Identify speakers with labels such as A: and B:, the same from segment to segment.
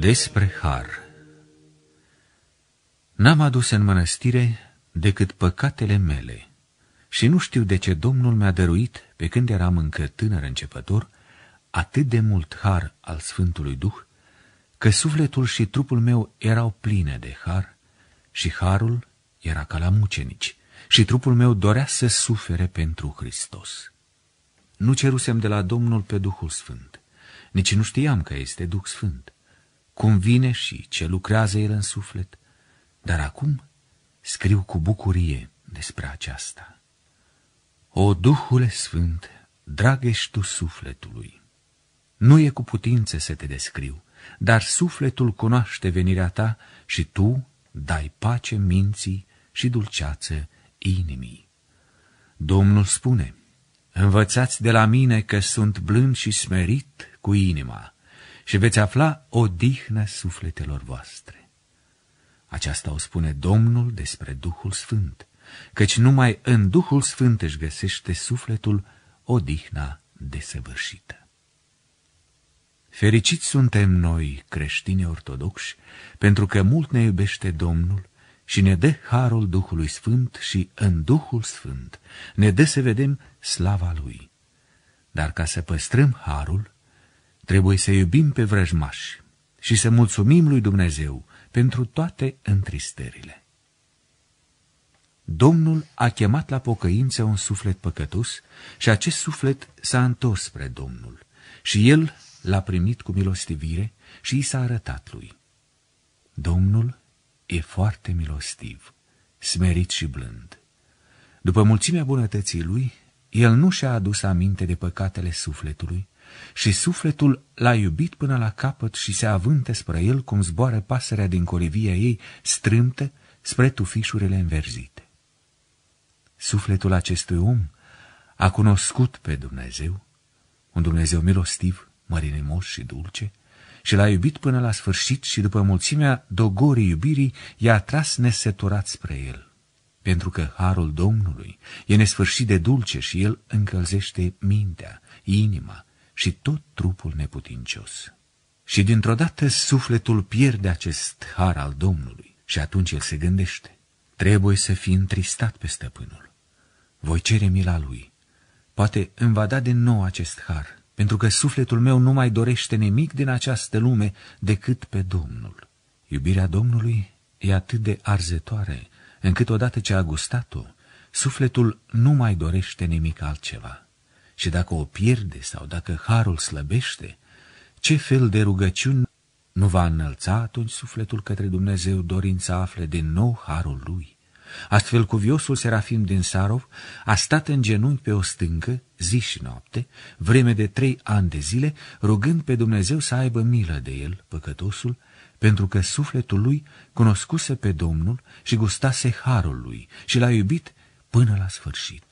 A: Despre har. N-am adus în mănăstire decât păcatele mele și nu știu de ce Domnul mi-a dăruit, pe când eram încă tânăr începător, atât de mult har al Sfântului Duh, că sufletul și trupul meu erau pline de har și harul era ca la mucenici și trupul meu dorea să sufere pentru Hristos. Nu cerusem de la Domnul pe Duhul Sfânt, nici nu știam că este Duh Sfânt, cum vine și ce lucrează El în suflet, dar acum scriu cu bucurie despre aceasta. O Duhule Sfânt, drag ești tu sufletului. Nu e cu putință să te descriu, dar sufletul cunoaște venirea ta și tu dai pace minții și dulceață inimii. Domnul spune, învățați de la mine că sunt blând și smerit cu inima și veți afla odihnă sufletelor voastre. Aceasta o spune Domnul despre Duhul Sfânt, căci numai în Duhul Sfânt își găsește sufletul odihna desăvârșită. Fericiți suntem noi, creștini ortodoxi, pentru că mult ne iubește Domnul și ne dă harul Duhului Sfânt și în Duhul Sfânt ne dă să vedem slava Lui. Dar ca să păstrăm harul, trebuie să iubim pe vrăjmași și să mulțumim lui Dumnezeu pentru toate întristările. Domnul a chemat la pocăință un suflet păcătos și acest suflet s-a întors spre Domnul și El l-a primit cu milostivire și i s-a arătat lui. Domnul e foarte milostiv, smerit și blând. După mulțimea bunătății Lui, El nu și-a adus aminte de păcatele sufletului și sufletul l-a iubit până la capăt și se avântă spre El cum zboară pasărea din colivia ei strâmtă spre tufișurile înverzite. Sufletul acestui om a cunoscut pe Dumnezeu, un Dumnezeu milostiv, mărinimos și dulce, și l-a iubit până la sfârșit și după mulțimea dogorii iubirii i-a tras nesăturat spre El, pentru că harul Domnului e nesfârșit de dulce și El încălzește mintea, inima și tot trupul neputincios. Și dintr-o dată sufletul pierde acest har al Domnului și atunci el se gândește, trebuie să fii întristat pe stăpânul. Voi cere mila Lui, poate îmi va da din nou acest har, pentru că sufletul meu nu mai dorește nimic din această lume decât pe Domnul. Iubirea Domnului e atât de arzătoare, încât odată ce a gustat-o, sufletul nu mai dorește nimic altceva. Și dacă o pierde sau dacă harul slăbește, ce fel de rugăciuni nu va înălța atunci sufletul către Dumnezeu dorind să afle din nou harul Lui? Astfel, cuviosul Serafim din Sarov a stat în genunchi pe o stâncă, zi și noapte, vreme de 3 ani de zile, rugând pe Dumnezeu să aibă milă de el, păcătosul, pentru că sufletul lui cunoscuse pe Domnul și gustase harul Lui și l-a iubit până la sfârșit.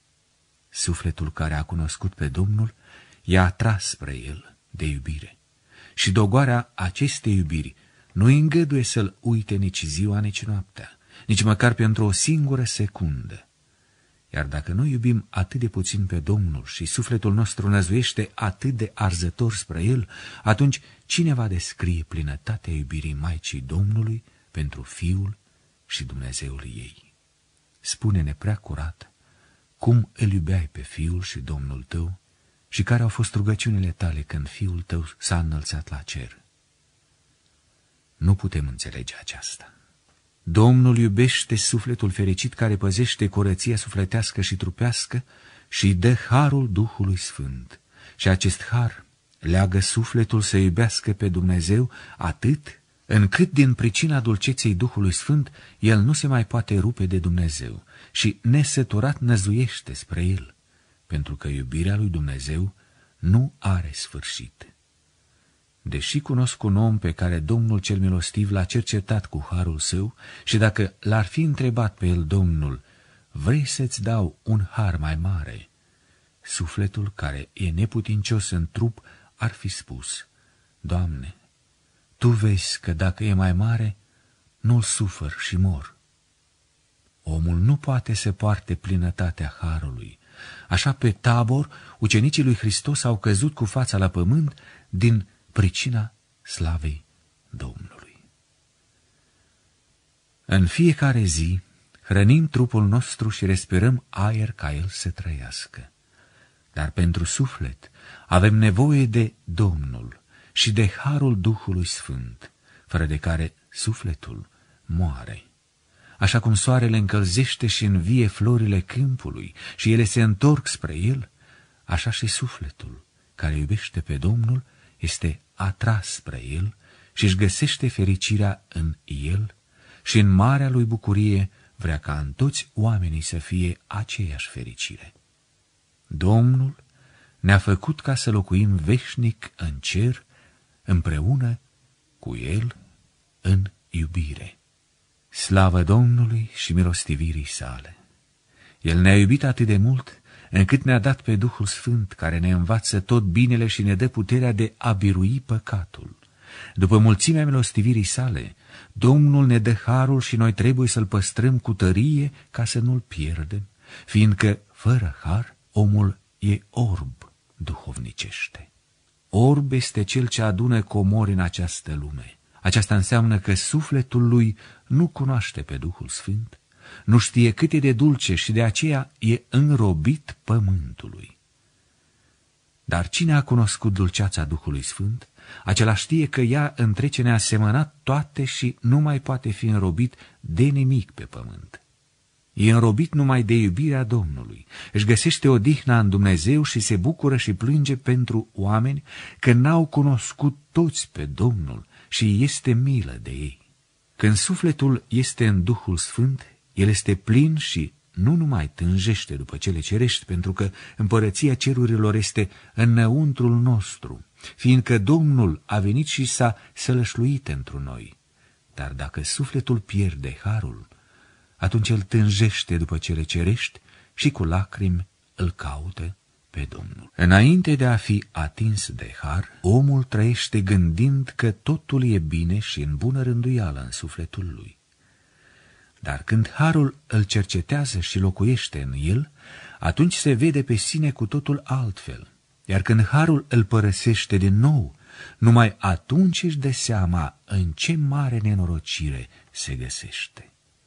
A: Sufletul care a cunoscut pe Domnul i-a atras spre El de iubire și dogoarea acestei iubiri nu îi îngăduie să-L uite nici ziua, nici noaptea, nici măcar pentru o singură secundă. Iar dacă noi iubim atât de puțin pe Domnul și sufletul nostru năzuiește atât de arzător spre El, atunci cine va descrie plinătatea iubirii Maicii Domnului pentru Fiul și Dumnezeul ei? Spune-ne prea curat cum îl iubeai pe Fiul și Domnul tău și care au fost rugăciunile tale când Fiul tău s-a înălțat la cer. Nu putem înțelege aceasta. Domnul iubește sufletul fericit care păzește curăția sufletească și trupească și dă harul Duhului Sfânt. Și acest har leagă sufletul să iubească pe Dumnezeu atât încât din pricina dulceței Duhului Sfânt el nu se mai poate rupe de Dumnezeu și nesăturat năzuiește spre El, pentru că iubirea lui Dumnezeu nu are sfârșit. Deși cunosc un om pe care Domnul cel milostiv l-a cercetat cu harul său și dacă l-ar fi întrebat pe el Domnul, vrei să-ți dau un har mai mare? Sufletul care e neputincios în trup ar fi spus, Doamne, Tu vezi că dacă e mai mare, nu-l sufăr și mor. Omul nu poate să poarte plinătatea harului. Așa pe Tabor, ucenicii lui Hristos au căzut cu fața la pământ din pricina slavei Domnului. În fiecare zi hrănim trupul nostru și respirăm aer ca el să trăiască. Dar pentru suflet avem nevoie de Domnul și de harul Duhului Sfânt, fără de care sufletul moare. Așa cum soarele încălzește și învie florile câmpului și ele se întorc spre el, așa și sufletul care iubește pe Domnul este atras spre el și își găsește fericirea în el și în marea lui bucurie vrea ca în toți oamenii să fie aceeași fericire. Domnul ne-a făcut ca să locuim veșnic în cer, împreună cu el în iubire. Slavă Domnului și milostivirii sale! El ne-a iubit atât de mult, încât ne-a dat pe Duhul Sfânt, care ne învață tot binele și ne dă puterea de a birui păcatul. După mulțimea milostivirii sale, Domnul ne dă harul și noi trebuie să-l păstrăm cu tărie ca să nu-l pierdem, fiindcă, fără har, omul e orb duhovnicește. Orb este cel ce adună comori în această lume. Aceasta înseamnă că sufletul lui nu cunoaște pe Duhul Sfânt, nu știe cât e de dulce și de aceea e înrobit pământului. Dar cine a cunoscut dulceața Duhului Sfânt, acela știe că ea întrece neasemănat toate și nu mai poate fi înrobit de nimic pe pământ. E înrobit numai de iubirea Domnului, își găsește odihna în Dumnezeu și se bucură și plânge pentru oameni că n-au cunoscut toți pe Domnul și este milă de ei. Când sufletul este în Duhul Sfânt, el este plin și nu numai tânjește după cele cerești, pentru că împărăția cerurilor este înăuntrul nostru, fiindcă Domnul a venit și s-a sălășluit întru noi. Dar dacă sufletul pierde harul, atunci el tânjește după cele cerești și cu lacrimi îl caută pe Domnul. Înainte de a fi atins de har, omul trăiește gândind că totul e bine și în bună rânduială în sufletul lui. Dar când harul îl cercetează și locuiește în el, atunci se vede pe sine cu totul altfel. Iar când harul îl părăsește din nou, numai atunci își dă seama în ce mare nenorocire se găsește.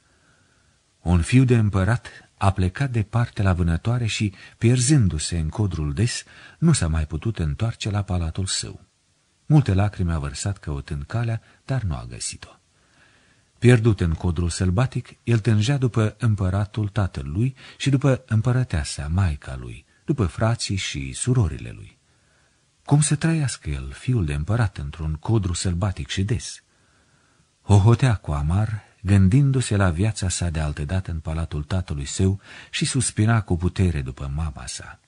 A: Un fiu de împărat a plecat departe la vânătoare și, pierzându-se în codrul des, nu s-a mai putut întoarce la palatul său. Multe lacrimi a vărsat căutând calea, dar nu a găsit-o. Pierdut în codrul sălbatic, el tângea după împăratul tatălui și după împărăteasa, maica lui, după frații și surorile lui. Cum să trăiască el, fiul de împărat, într-un codru sălbatic și des? Hohotea cu amar, gândindu-se la viața sa de altădată în palatul tatălui său și suspina cu putere după mama sa.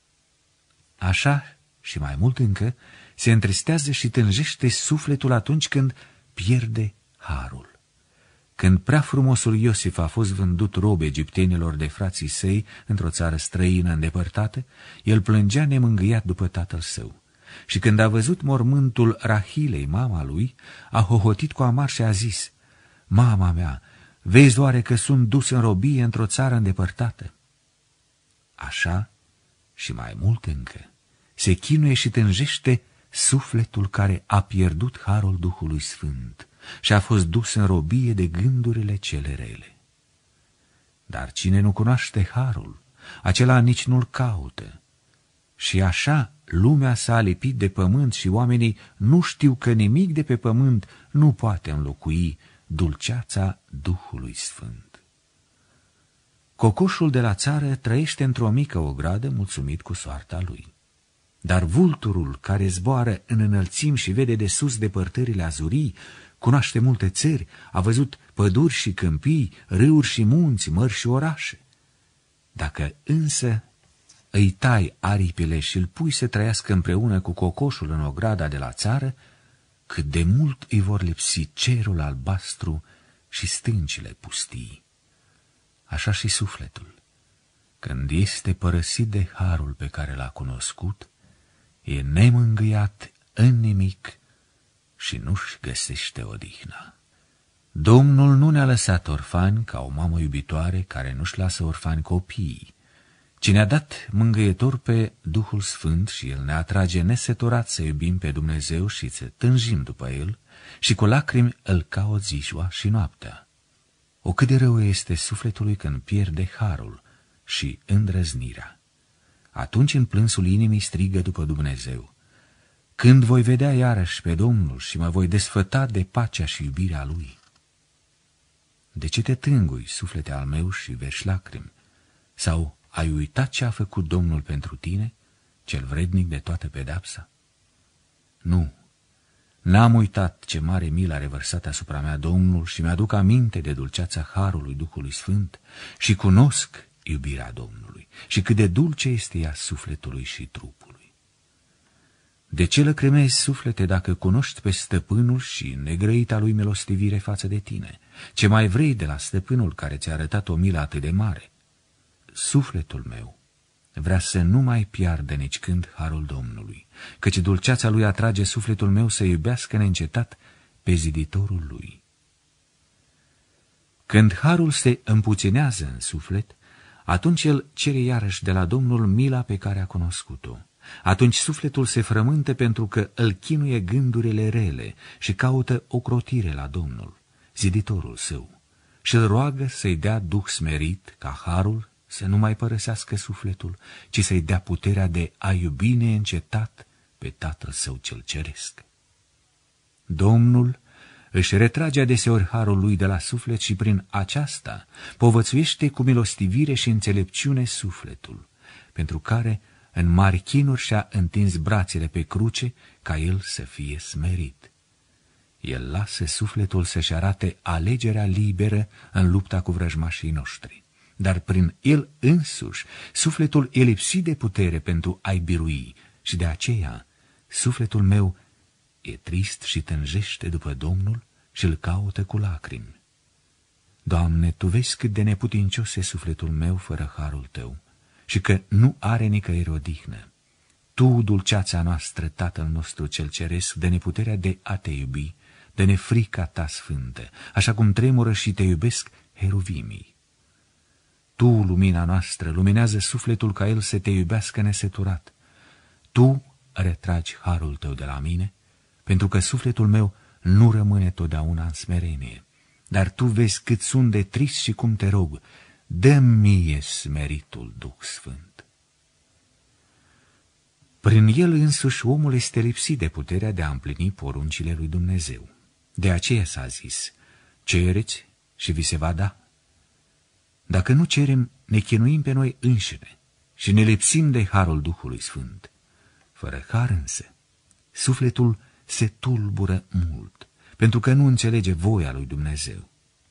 A: Așa, și mai mult încă, se întristează și tânjește sufletul atunci când pierde harul. Când prea frumosul Iosif a fost vândut rob egiptenilor de frații săi într-o țară străină îndepărtată, el plângea nemângâiat după tatăl său. Și când a văzut mormântul Rahilei, mama lui, a hohotit cu amar și a zis: „Mama mea, vezi oare că sunt dus în robie într-o țară îndepărtată?” Așa și mai mult încă se chinuie și tânjește sufletul care a pierdut harul Duhului Sfânt și a fost dus în robie de gândurile cele rele. Dar cine nu cunoaște harul, acela nici nu-l caută. Și așa lumea s-a lipit de pământ și oamenii nu știu că nimic de pe pământ nu poate înlocui dulceața Duhului Sfânt. Cocoșul de la țară trăiește într-o mică ogradă, mulțumit cu soarta lui. Dar vulturul care zboară în înălțimi și vede de sus depărtările azurii, cunoaște multe țări, a văzut păduri și câmpii, râuri și munți, mări și orașe. Dacă însă îi tai aripile și îl pui să trăiască împreună cu cocoșul în ograda de la țară, cât de mult îi vor lipsi cerul albastru și stâncile pustii. Așa și sufletul, când este părăsit de harul pe care l-a cunoscut, e nemângâiat în nimic și nu-și găsește odihna. Domnul nu ne-a lăsat orfani ca o mamă iubitoare care nu-și lasă orfani copiii, ci ne-a dat mângâietor pe Duhul Sfânt și El ne atrage nesetorat să iubim pe Dumnezeu și să tânjim după El și cu lacrimi îl caut ziua și noaptea. O, cât de rău este sufletului când pierde harul și îndrăznirea. Atunci în plânsul inimii strigă după Dumnezeu: când voi vedea iarăși pe Domnul și mă voi desfăta de pacea și iubirea Lui? De ce te tângui, suflete al meu, și verși lacrimi? Sau ai uitat ce a făcut Domnul pentru tine, cel vrednic de toată pedapsa? Nu, n-am uitat ce mare milă a revărsat asupra mea Domnul și mi-aduc aminte de dulceața harului Duhului Sfânt și cunosc iubirea Domnului și cât de dulce este ea sufletului și trupului. De ce lăcrimezi, suflete, dacă cunoști pe stăpânul și negrăita lui milostivire față de tine? Ce mai vrei de la stăpânul care ți-a arătat o milă atât de mare? Sufletul meu vrea să nu mai piardă nici când harul Domnului, căci dulceața lui atrage sufletul meu să iubească neîncetat pe ziditorul lui. Când harul se împuținează în suflet, atunci el cere iarăși de la Domnul mila pe care a cunoscut-o. Atunci sufletul se frământă pentru că îl chinuie gândurile rele și caută ocrotire la Domnul, ziditorul său, și îl roagă să-i dea duh smerit ca harul să nu mai părăsească sufletul, ci să-i dea puterea de a iubi neîncetat pe Tatăl său cel ceresc. Domnul își retrage adeseori harul lui de la suflet și prin aceasta povățuiește cu milostivire și înțelepciune sufletul, pentru care în mari chinuri și-a întins brațele pe cruce ca el să fie smerit. El lasă sufletul să-și arate alegerea liberă în lupta cu vrăjmașii noștri, dar prin el însuși sufletul e lipsit de putere pentru a-i birui și de aceea sufletul meu e trist și tânjește după Domnul și îl caută cu lacrimi. Doamne, Tu vezi cât de neputincios e sufletul meu fără harul Tău și că nu are nicăieri odihnă. Tu, dulceața noastră, Tatăl nostru cel ceresc, dă-ne puterea de a Te iubi, dă-ne frica Ta sfântă, așa cum tremură și Te iubesc heruvimii. Tu, lumina noastră, luminează sufletul ca el să Te iubească neseturat. Tu retragi harul Tău de la mine, pentru că sufletul meu nu rămâne totdeauna în smerenie. Dar Tu vezi cât sunt de trist și cum Te rog, dă-mi mie smeritul Duh Sfânt. Prin el însuși omul este lipsit de puterea de a împlini poruncile lui Dumnezeu. De aceea s-a zis: cereți și vi se va da. Dacă nu cerem, ne chinuim pe noi înșine și ne lipsim de harul Duhului Sfânt. Fără har însă, sufletul se tulbură mult, pentru că nu înțelege voia lui Dumnezeu.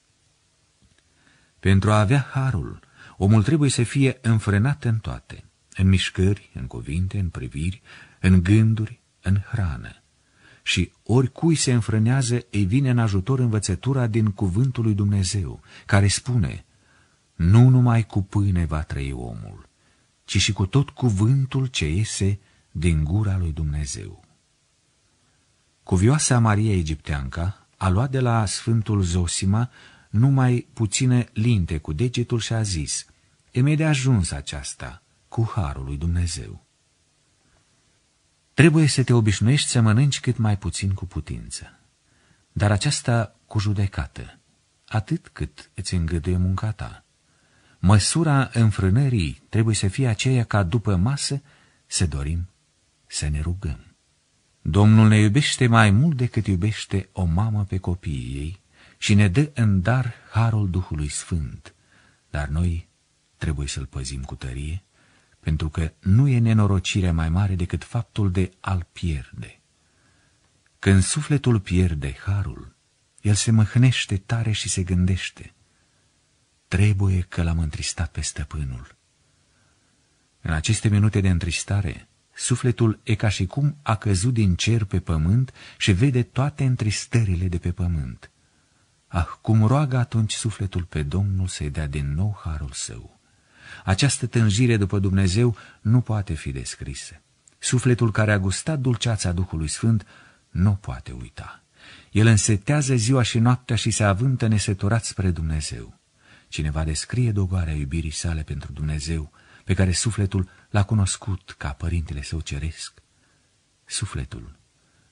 A: Pentru a avea harul, omul trebuie să fie înfrânat în toate, în mișcări, în cuvinte, în priviri, în gânduri, în hrană. Și oricui se înfrânează, îi vine în ajutor învățătura din cuvântul lui Dumnezeu, care spune: nu numai cu pâine va trăi omul, ci și cu tot cuvântul ce iese din gura lui Dumnezeu. Cuvioasa Maria Egipteanca a luat de la Sfântul Zosima numai puține linte cu degetul și a zis: îmi de ajuns aceasta cu harul lui Dumnezeu. Trebuie să te obișnuiești să mănânci cât mai puțin cu putință, dar aceasta cu judecată, atât cât îți îngăduie munca ta. Măsura înfrânării trebuie să fie aceea ca după masă să dorim să ne rugăm. Domnul ne iubește mai mult decât iubește o mamă pe copiii ei și ne dă în dar harul Duhului Sfânt, dar noi trebuie să-l păzim cu tărie, pentru că nu e nenorocire mai mare decât faptul de a-l pierde. Când sufletul pierde harul, el se măhnește tare și se gândește: trebuie că l-am întristat pe stăpânul. În aceste minute de întristare, sufletul e ca și cum a căzut din cer pe pământ și vede toate întristările de pe pământ. Ah, cum roagă atunci sufletul pe Domnul să-i dea din nou harul său. Această tânjire după Dumnezeu nu poate fi descrisă. Sufletul care a gustat dulceața Duhului Sfânt nu poate uita. El însetează ziua și noaptea și se avântă nesăturat spre Dumnezeu. Cineva descrie dogoarea iubirii sale pentru Dumnezeu, pe care sufletul l-a cunoscut ca părintele său ceresc. Sufletul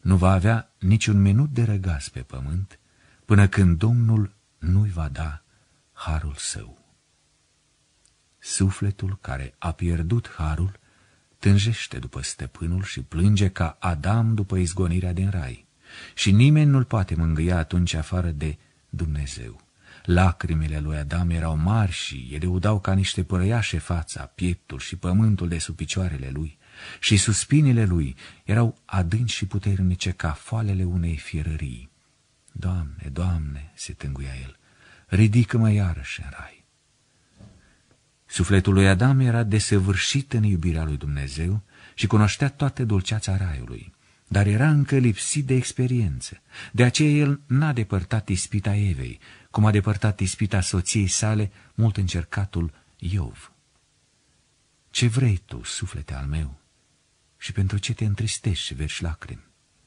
A: nu va avea niciun minut de răgaz pe pământ, până când Domnul nu-i va da harul său. Sufletul care a pierdut harul tânjește după stăpânul și plânge ca Adam după izgonirea din rai. Și nimeni nu-l poate mângâia atunci afară de Dumnezeu. Lacrimile lui Adam erau mari și ele udau ca niște părăiașe fața, pieptul și pământul de sub picioarele lui. Și suspinile lui erau adânci și puternice ca foalele unei fierării. Doamne, Doamne, se tânguia el, ridică-mă iarăși în rai. Sufletul lui Adam era desăvârșit în iubirea lui Dumnezeu și cunoștea toată dulceața raiului, dar era încă lipsit de experiență. De aceea el n-a depărtat ispita Evei, cum a depărtat ispita soției sale mult încercatul Iov. Ce vrei tu, suflete al meu, și pentru ce te întristești și verși lacrimi?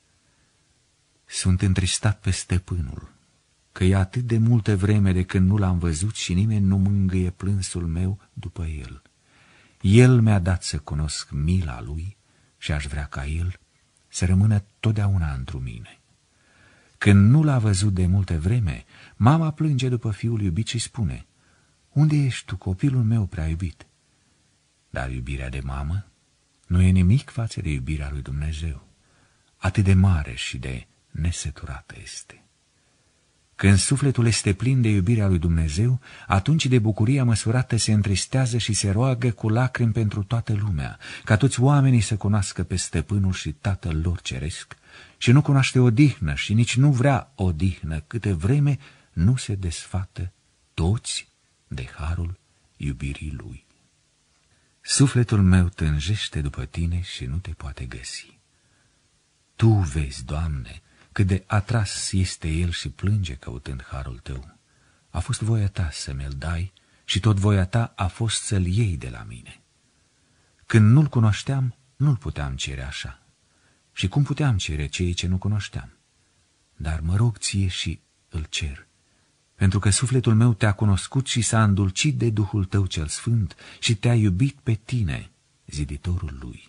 A: Sunt întristat pe stăpânul, că e atât de multă vreme de când nu l-am văzut și nimeni nu mângâie plânsul meu după el. El mi-a dat să cunosc mila lui și aș vrea ca el să rămână totdeauna întru mine. Când nu l-a văzut de multă vreme, mama plânge după fiul iubit și spune: unde ești tu, copilul meu prea iubit? Dar iubirea de mamă nu e nimic față de iubirea lui Dumnezeu. Atât de mare și de nesăturată este. Când sufletul este plin de iubirea lui Dumnezeu, atunci de bucuria măsurată se întristează și se roagă cu lacrimi pentru toată lumea, ca toți oamenii să cunoască pe stăpânul și Tatăl lor ceresc, și nu cunoaște odihnă și nici nu vrea odihnă câte vreme nu se desfată toți de harul iubirii lui. Sufletul meu tânjește după tine și nu te poate găsi. Tu vezi, Doamne, cât de atras este el și plânge căutând harul tău. A fost voia ta să mi-l dai și tot voia ta a fost să-l iei de la mine. Când nu-l cunoșteam, nu-l puteam cere așa. Și cum puteam cere ceea ce nu cunoșteam? Dar mă rog ție și îl cer, pentru că sufletul meu te-a cunoscut și s-a îndulcit de Duhul tău cel sfânt și te-a iubit pe tine, ziditorul lui.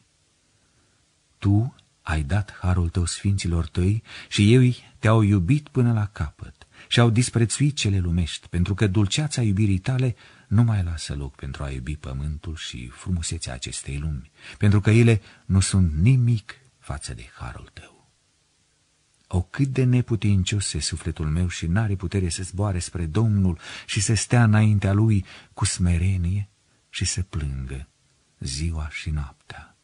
A: Tu ai dat harul tău sfinților tăi și ei te-au iubit până la capăt și au disprețuit cele lumești, pentru că dulceața iubirii tale nu mai lasă loc pentru a iubi pământul și frumusețea acestei lumi, pentru că ele nu sunt nimic față de harul tău. O, cât de neputincios e sufletul meu și n-are putere să zboare spre Domnul și să stea înaintea Lui cu smerenie și să plângă ziua și noaptea.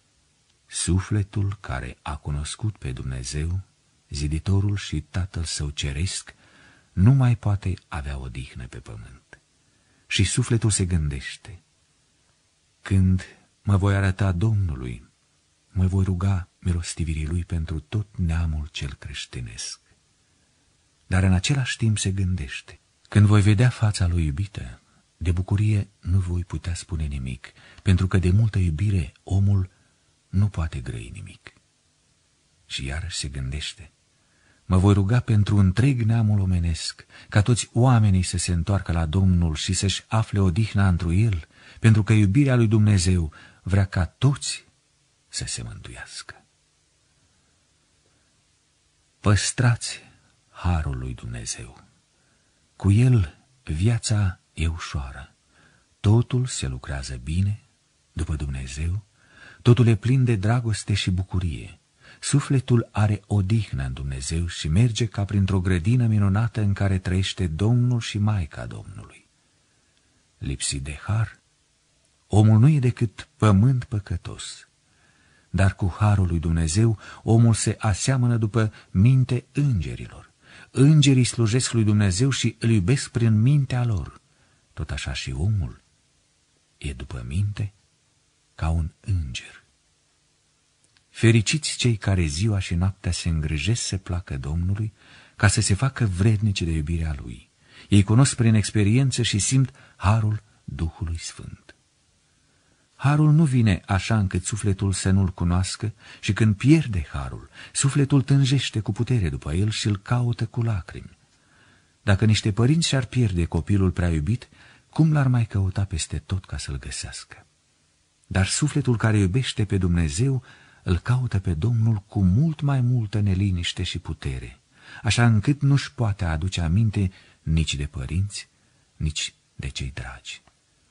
A: Sufletul care a cunoscut pe Dumnezeu, ziditorul și Tatăl său ceresc, nu mai poate avea odihnă pe pământ. Și sufletul se gândește: când mă voi arăta Domnului, mă voi ruga milostivirii Lui pentru tot neamul cel creștinesc. Dar în același timp se gândește: când voi vedea fața Lui iubită, de bucurie nu voi putea spune nimic, pentru că de multă iubire omul nu poate grăi nimic. Și iarăși se gândește: mă voi ruga pentru întreg neamul omenesc, ca toți oamenii să se întoarcă la Domnul și să-și afle odihna întru El, pentru că iubirea lui Dumnezeu vrea ca toți să se mântuiască. Păstrați harul lui Dumnezeu. Cu el viața e ușoară. Totul se lucrează bine, după Dumnezeu, totul e plin de dragoste și bucurie. Sufletul are odihnă în Dumnezeu și merge ca printr-o grădină minunată în care trăiește Domnul și Maica Domnului. Lipsit de har, omul nu e decât pământ păcătos. Dar cu harul lui Dumnezeu, omul se aseamănă după minte îngerilor. Îngerii slujesc lui Dumnezeu și îl iubesc prin mintea lor. Tot așa și omul e după minte ca un înger. Fericiți cei care ziua și noaptea se îngrijesc să placă Domnului, ca să se facă vrednici de iubirea Lui. Ei cunosc prin experiență și simt harul Duhului Sfânt. Harul nu vine așa încât sufletul să nu-l cunoască și când pierde harul, sufletul tânjește cu putere după el și îl caută cu lacrimi. Dacă niște părinți și-ar pierde copilul prea iubit, cum l-ar mai căuta peste tot ca să-l găsească? Dar sufletul care iubește pe Dumnezeu îl caută pe Domnul cu mult mai multă neliniște și putere, așa încât nu-și poate aduce aminte nici de părinți, nici de cei dragi.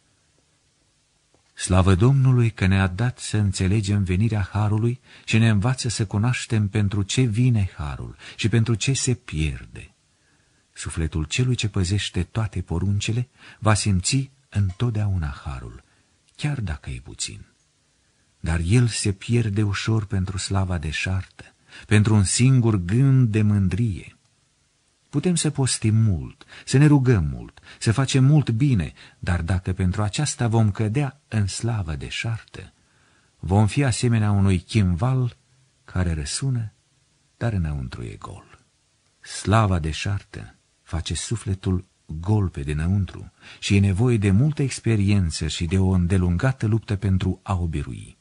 A: Slavă Domnului că ne-a dat să înțelegem venirea harului și ne învață să cunoaștem pentru ce vine harul și pentru ce se pierde. Sufletul celui ce păzește toate poruncile va simți întotdeauna harul, chiar dacă e puțin. Dar el se pierde ușor pentru slava deșartă, pentru un singur gând de mândrie. Putem să postim mult, să ne rugăm mult, să facem mult bine, dar dacă pentru aceasta vom cădea în slavă deșartă, vom fi asemenea unui chimval care răsună, dar înăuntru e gol. Slava deșartă face sufletul gol pe dinăuntru și e nevoie de multă experiență și de o îndelungată luptă pentru a o birui.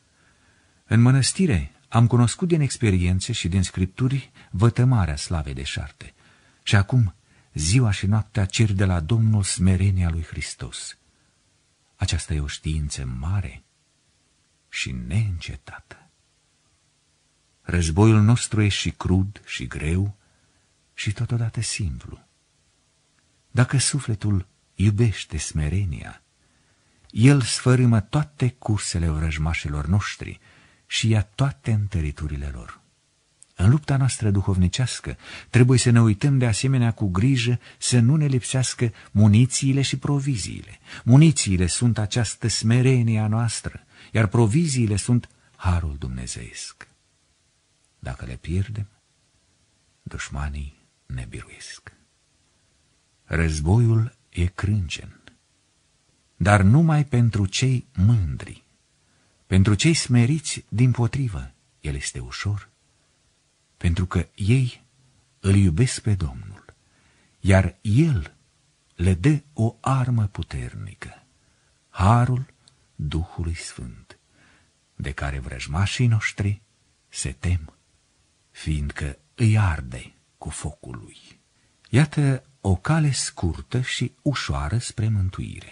A: În mănăstire am cunoscut din experiențe și din scripturi vătămarea slavei deșarte și acum ziua și noaptea cer de la Domnul smerenia lui Hristos. Aceasta e o știință mare și neîncetată. Războiul nostru e și crud și greu și totodată simplu. Dacă sufletul iubește smerenia, el sfărâmă toate cursele vrăjmașilor noștri și ia toate întăriturile lor. În lupta noastră duhovnicească trebuie să ne uităm de asemenea cu grijă să nu ne lipsească munițiile și proviziile. Munițiile sunt această smerenie a noastră, iar proviziile sunt harul dumnezeiesc. Dacă le pierdem, dușmanii ne biruiesc. Războiul e crâncen, dar numai pentru cei mândri. Pentru cei smeriți, dimpotrivă, el este ușor, pentru că ei îl iubesc pe Domnul, iar el le dă o armă puternică, harul Duhului Sfânt, de care vrăjmașii noștri se tem, fiindcă îi arde cu focul lui. Iată o cale scurtă și ușoară spre mântuire.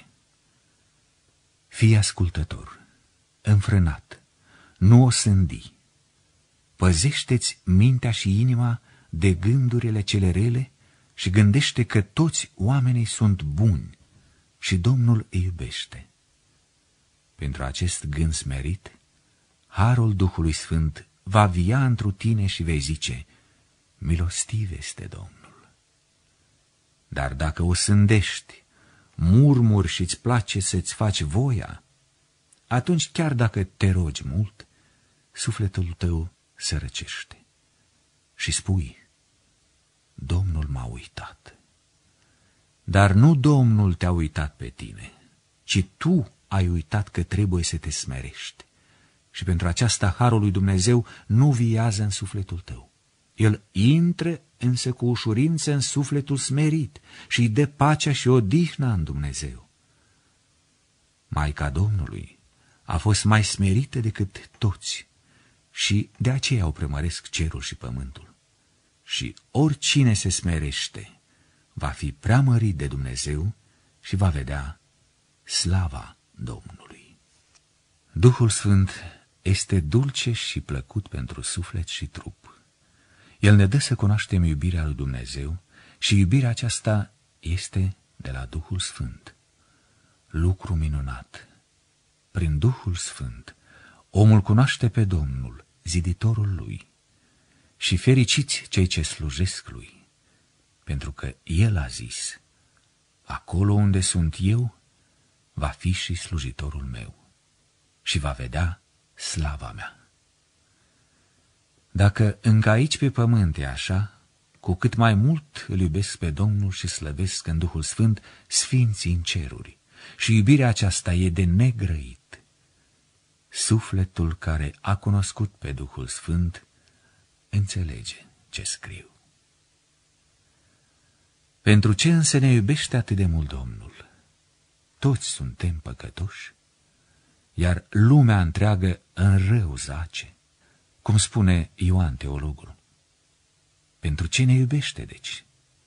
A: Fii ascultător, înfrânat, nu o sândi. Păzește-ți mintea și inima de gândurile cele rele și gândește că toți oamenii sunt buni și Domnul îi iubește. Pentru acest gând smerit, harul Duhului Sfânt va via întru tine și vei zice, milostiv este Domnul. Dar dacă o sândești, murmuri și îți place să-ți faci voia, atunci chiar dacă te rogi mult, sufletul tău se răcește și spui, Domnul m-a uitat. Dar nu Domnul te-a uitat pe tine, ci tu ai uitat că trebuie să te smerești. Și pentru aceasta harul lui Dumnezeu nu viază în sufletul tău. El intră însă cu ușurință în sufletul smerit și îi dă pacea și odihna în Dumnezeu. Maica Domnului a fost mai smerită decât toți și de aceea o prămăresc cerul și pământul. Și oricine se smerește va fi preamărit de Dumnezeu și va vedea slava Domnului. Duhul Sfânt este dulce și plăcut pentru suflet și trup. El ne dă să cunoaștem iubirea lui Dumnezeu și iubirea aceasta este de la Duhul Sfânt. Lucru minunat! Prin Duhul Sfânt, omul cunoaște pe Domnul, ziditorul lui, și fericiți cei ce slujesc lui, pentru că El a zis, acolo unde sunt eu, va fi și slujitorul meu și va vedea slava mea. Dacă încă aici pe pământ e așa, cu cât mai mult îl iubesc pe Domnul și slăvesc în Duhul Sfânt sfinții în ceruri, și iubirea aceasta e de negrăit. Sufletul care a cunoscut pe Duhul Sfânt înțelege ce scriu. Pentru ce însă ne iubește atât de mult Domnul? Toți suntem păcătoși, iar lumea întreagă în rău zace, cum spune Ioan Teologul. Pentru ce ne iubește, deci?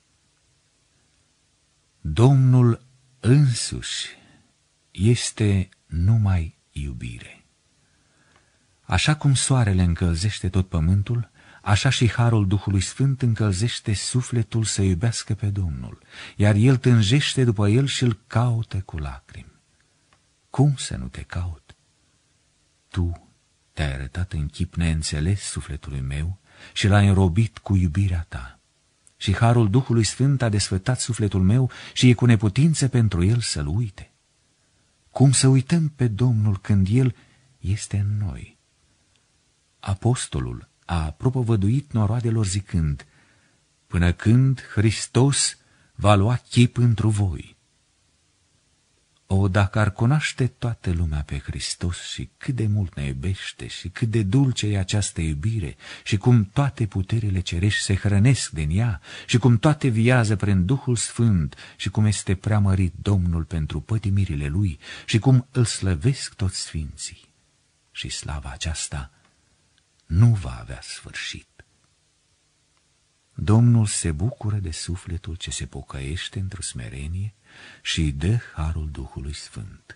A: Domnul însuși este numai iubire. Așa cum soarele încălzește tot pământul, așa și harul Duhului Sfânt încălzește sufletul să iubească pe Domnul, iar el tânjește după el și îl caută cu lacrimi. Cum să nu te caut? Tu te-ai arătat în chip neînțeles sufletului meu și l-ai înrobit cu iubirea ta. Și harul Duhului Sfânt a desfătat sufletul meu și e cu neputință pentru el să-l uite. Cum să uităm pe Domnul când el este în noi? Apostolul a propovăduit noroadelor zicând: până când Hristos va lua chip întru voi. O, dacă ar cunoaște toată lumea pe Hristos și cât de mult ne iubește și cât de dulce e această iubire și cum toate puterile cerești se hrănesc din ea și cum toate viază prin Duhul Sfânt și cum este preamărit Domnul pentru pătimirile Lui și cum îl slăvesc toți sfinții. Și slava aceasta nu va avea sfârșit. Domnul se bucură de sufletul ce se pocăiește într-o smerenie și îi dă harul Duhului Sfânt.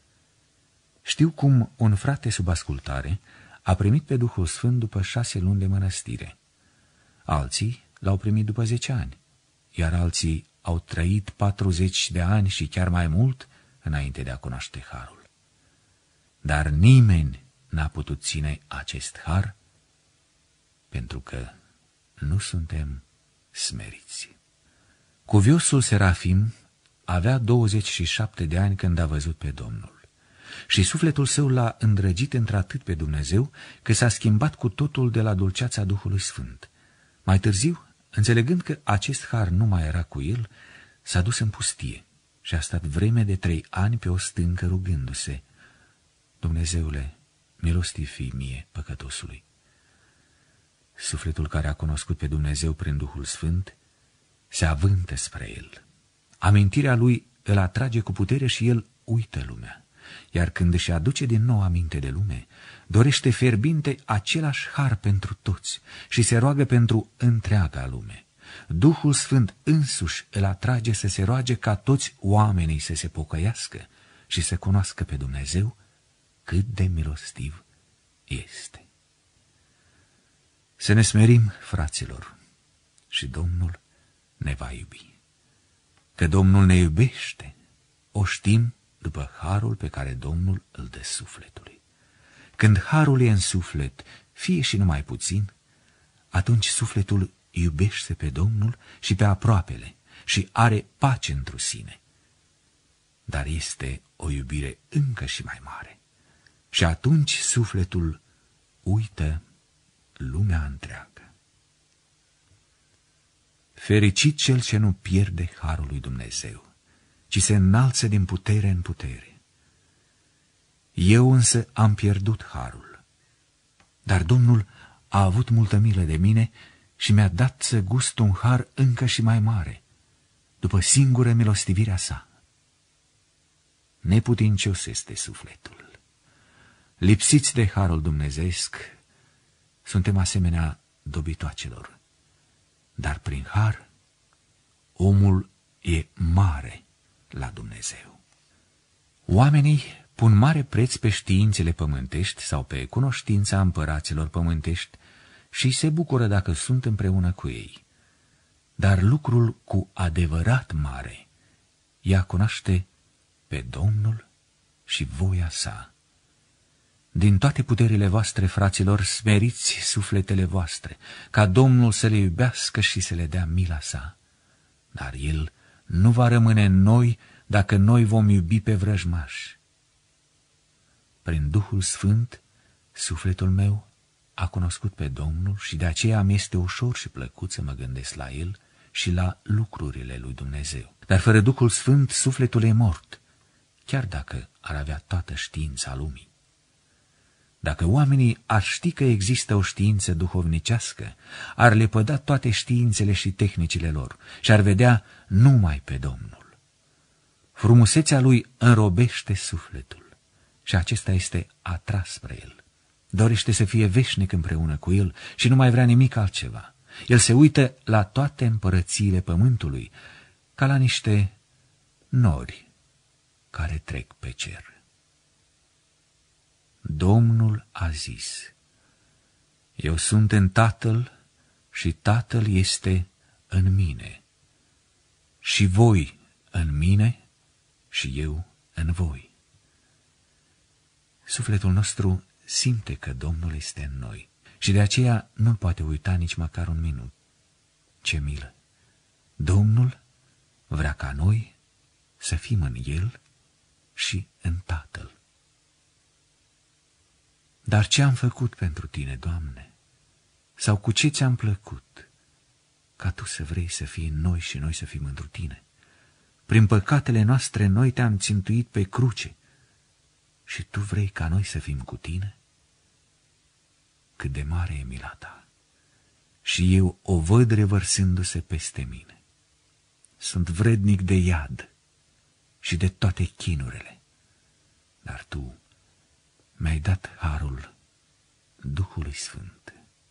A: Știu cum un frate sub ascultare a primit pe Duhul Sfânt după 6 luni de mănăstire. Alții l-au primit după 10 ani, iar alții au trăit 40 de ani și chiar mai mult înainte de a cunoaște harul. Dar nimeni n-a putut ține acest har pentru că nu suntem smeriți. Cuviosul Serafim avea 27 de ani când a văzut pe Domnul și sufletul său l-a îndrăgit într-atât pe Dumnezeu că s-a schimbat cu totul de la dulceața Duhului Sfânt. Mai târziu, înțelegând că acest har nu mai era cu el, s-a dus în pustie și a stat vreme de 3 ani pe o stâncă rugându-se: Dumnezeule, milostiv fii mie, păcătosului. Sufletul care a cunoscut pe Dumnezeu prin Duhul Sfânt se avântă spre el. Amintirea lui îl atrage cu putere și el uită lumea. Iar când își aduce din nou aminte de lume, dorește fierbinte același har pentru toți și se roagă pentru întreaga lume. Duhul Sfânt însuși îl atrage să se roage ca toți oamenii să se pocăiască și să cunoască pe Dumnezeu cât de milostiv este. Să ne smerim, fraților, și Domnul ne va iubi. Că Domnul ne iubește, o știm după harul pe care Domnul îl dă sufletului. Când harul e în suflet, fie și numai puțin, atunci sufletul iubește pe Domnul și pe aproapele și are pace întru sine. Dar este o iubire încă și mai mare. Și atunci sufletul uită lumea întreagă. Fericit cel ce nu pierde harul lui Dumnezeu, ci se înalță din putere în putere. Eu însă am pierdut harul, dar Domnul a avut multă milă de mine și mi-a dat să gust un har încă și mai mare, după singură milostivirea sa. Neputincios este sufletul. Lipsiți de harul dumnezeiesc, suntem asemenea dobitoacelor, dar prin har omul e mare la Dumnezeu. Oamenii pun mare preț pe științele pământești sau pe cunoștința împăraților pământești și se bucură dacă sunt împreună cu ei. Dar lucrul cu adevărat mare e a cunoaște pe Domnul și voia sa. Din toate puterile voastre, fraților, smeriți sufletele voastre, ca Domnul să le iubească și să le dea mila sa. Dar El nu va rămâne în noi dacă noi vom iubi pe vrăjmași. Prin Duhul Sfânt, sufletul meu a cunoscut pe Domnul și de aceea mi este ușor și plăcut să mă gândesc la El și la lucrurile lui Dumnezeu. Dar fără Duhul Sfânt, sufletul e mort, chiar dacă ar avea toată știința lumii. Dacă oamenii ar ști că există o știință duhovnicească, ar lepăda toate științele și tehnicile lor și ar vedea numai pe Domnul. Frumusețea lui înrobește sufletul și acesta este atras spre el. Dorește să fie veșnic împreună cu el și nu mai vrea nimic altceva. El se uită la toate împărățiile pământului ca la niște nori care trec pe cer. Domnul a zis: Eu sunt în Tatăl și Tatăl este în mine, și voi în mine și eu în voi. Sufletul nostru simte că Domnul este în noi și de aceea nu-l poate uita nici măcar un minut. Ce milă! Domnul vrea ca noi să fim în El și în Tatăl. Dar ce am făcut pentru tine, Doamne? Sau cu ce ți-am plăcut? Ca tu să vrei să fii în noi și noi să fim întru tine. Prin păcatele noastre noi te-am țintuit pe cruce și tu vrei ca noi să fim cu tine? Cât de mare e mila ta! Și eu o văd revărsându-se peste mine. Sunt vrednic de iad și de toate chinurile, dar tu mi-ai dat harul Duhului Sfânt.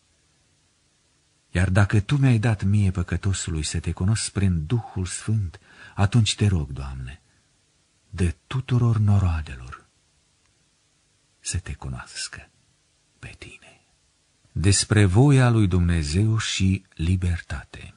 A: Iar dacă tu mi-ai dat mie, păcătosului, să te cunosc prin Duhul Sfânt, atunci te rog, Doamne, de tuturor noroadelor să te cunoască pe tine. Despre voia lui Dumnezeu și libertate.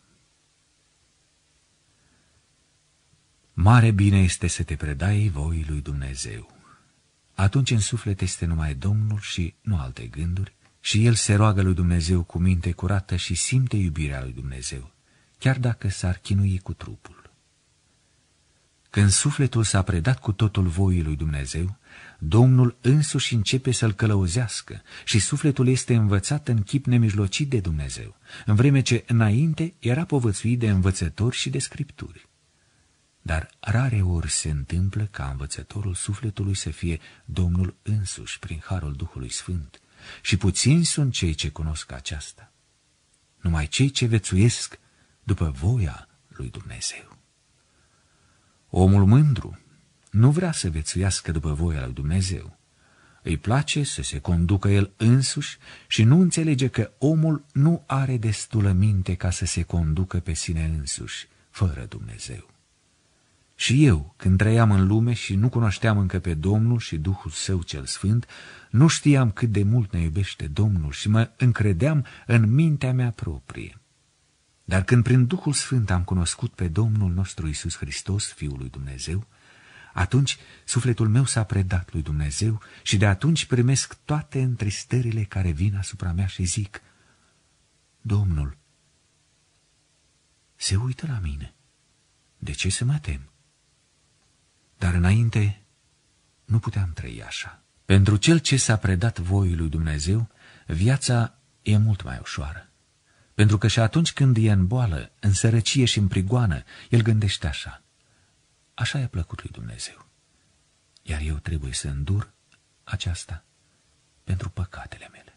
A: Mare bine este să te predai voii lui Dumnezeu. Atunci în suflet este numai Domnul și nu alte gânduri, și el se roagă lui Dumnezeu cu minte curată și simte iubirea lui Dumnezeu, chiar dacă s-ar chinui cu trupul. Când sufletul s-a predat cu totul voii lui Dumnezeu, Domnul însuși începe să-l călăuzească și sufletul este învățat în chip nemijlocit de Dumnezeu, în vreme ce înainte era povățuit de învățători și de scripturi. Dar rare ori se întâmplă ca învățătorul sufletului să fie Domnul însuși prin harul Duhului Sfânt, și puțini sunt cei ce cunosc aceasta, numai cei ce vețuiesc după voia lui Dumnezeu. Omul mândru nu vrea să vețuiască după voia lui Dumnezeu. Îi place să se conducă el însuși și nu înțelege că omul nu are destulă minte ca să se conducă pe sine însuși, fără Dumnezeu. Și eu, când trăiam în lume și nu cunoșteam încă pe Domnul și Duhul Său cel Sfânt, nu știam cât de mult ne iubește Domnul și mă încredeam în mintea mea proprie. Dar când prin Duhul Sfânt am cunoscut pe Domnul nostru Iisus Hristos, Fiul lui Dumnezeu, atunci sufletul meu s-a predat lui Dumnezeu și de atunci primesc toate întristările care vin asupra mea și zic: Domnul se uită la mine, de ce să mă tem? Dar înainte nu puteam trăi așa. Pentru cel ce s-a predat voii lui Dumnezeu, viața e mult mai ușoară. Pentru că și atunci când e în boală, în sărăcie și în prigoană, el gândește așa: așa i-a plăcut lui Dumnezeu, iar eu trebuie să îndur aceasta pentru păcatele mele.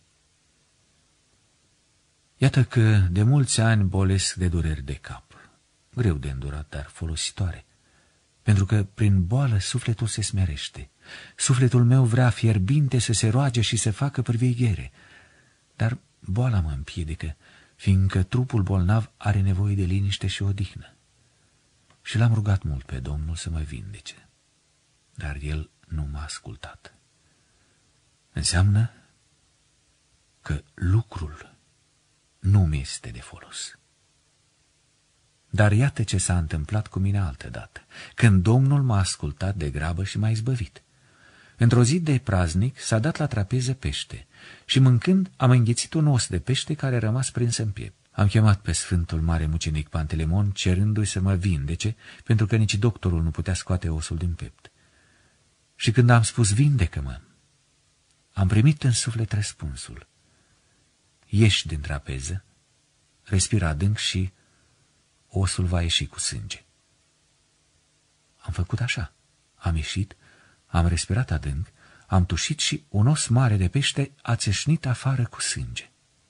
A: Iată că de mulți ani bolesc de dureri de cap, greu de îndurat, dar folositoare, pentru că prin boală sufletul se smerește. Sufletul meu vrea fierbinte să se roage și să facă priveghere, dar boala mă împiedică, fiindcă trupul bolnav are nevoie de liniște și odihnă. Și l-am rugat mult pe Domnul să mă vindece, dar El nu m-a ascultat. Înseamnă că lucrul nu mi este de folos. Dar iată ce s-a întâmplat cu mine altădată, când Domnul m-a ascultat de grabă și m-a izbăvit. Într-o zi de praznic s-a dat la trapeză pește și mâncând am înghițit un os de pește care a rămas prins în piept. Am chemat pe Sfântul Mare Mucenic Pantelemon cerându-i să mă vindece, pentru că nici doctorul nu putea scoate osul din piept. Și când am spus vindecă-mă, am primit în suflet răspunsul: ieși din trapeză, respira adânc și osul va ieși cu sânge. Am făcut așa, am ieșit, am respirat adânc, am tușit și un os mare de pește a țâșnit afară cu sânge.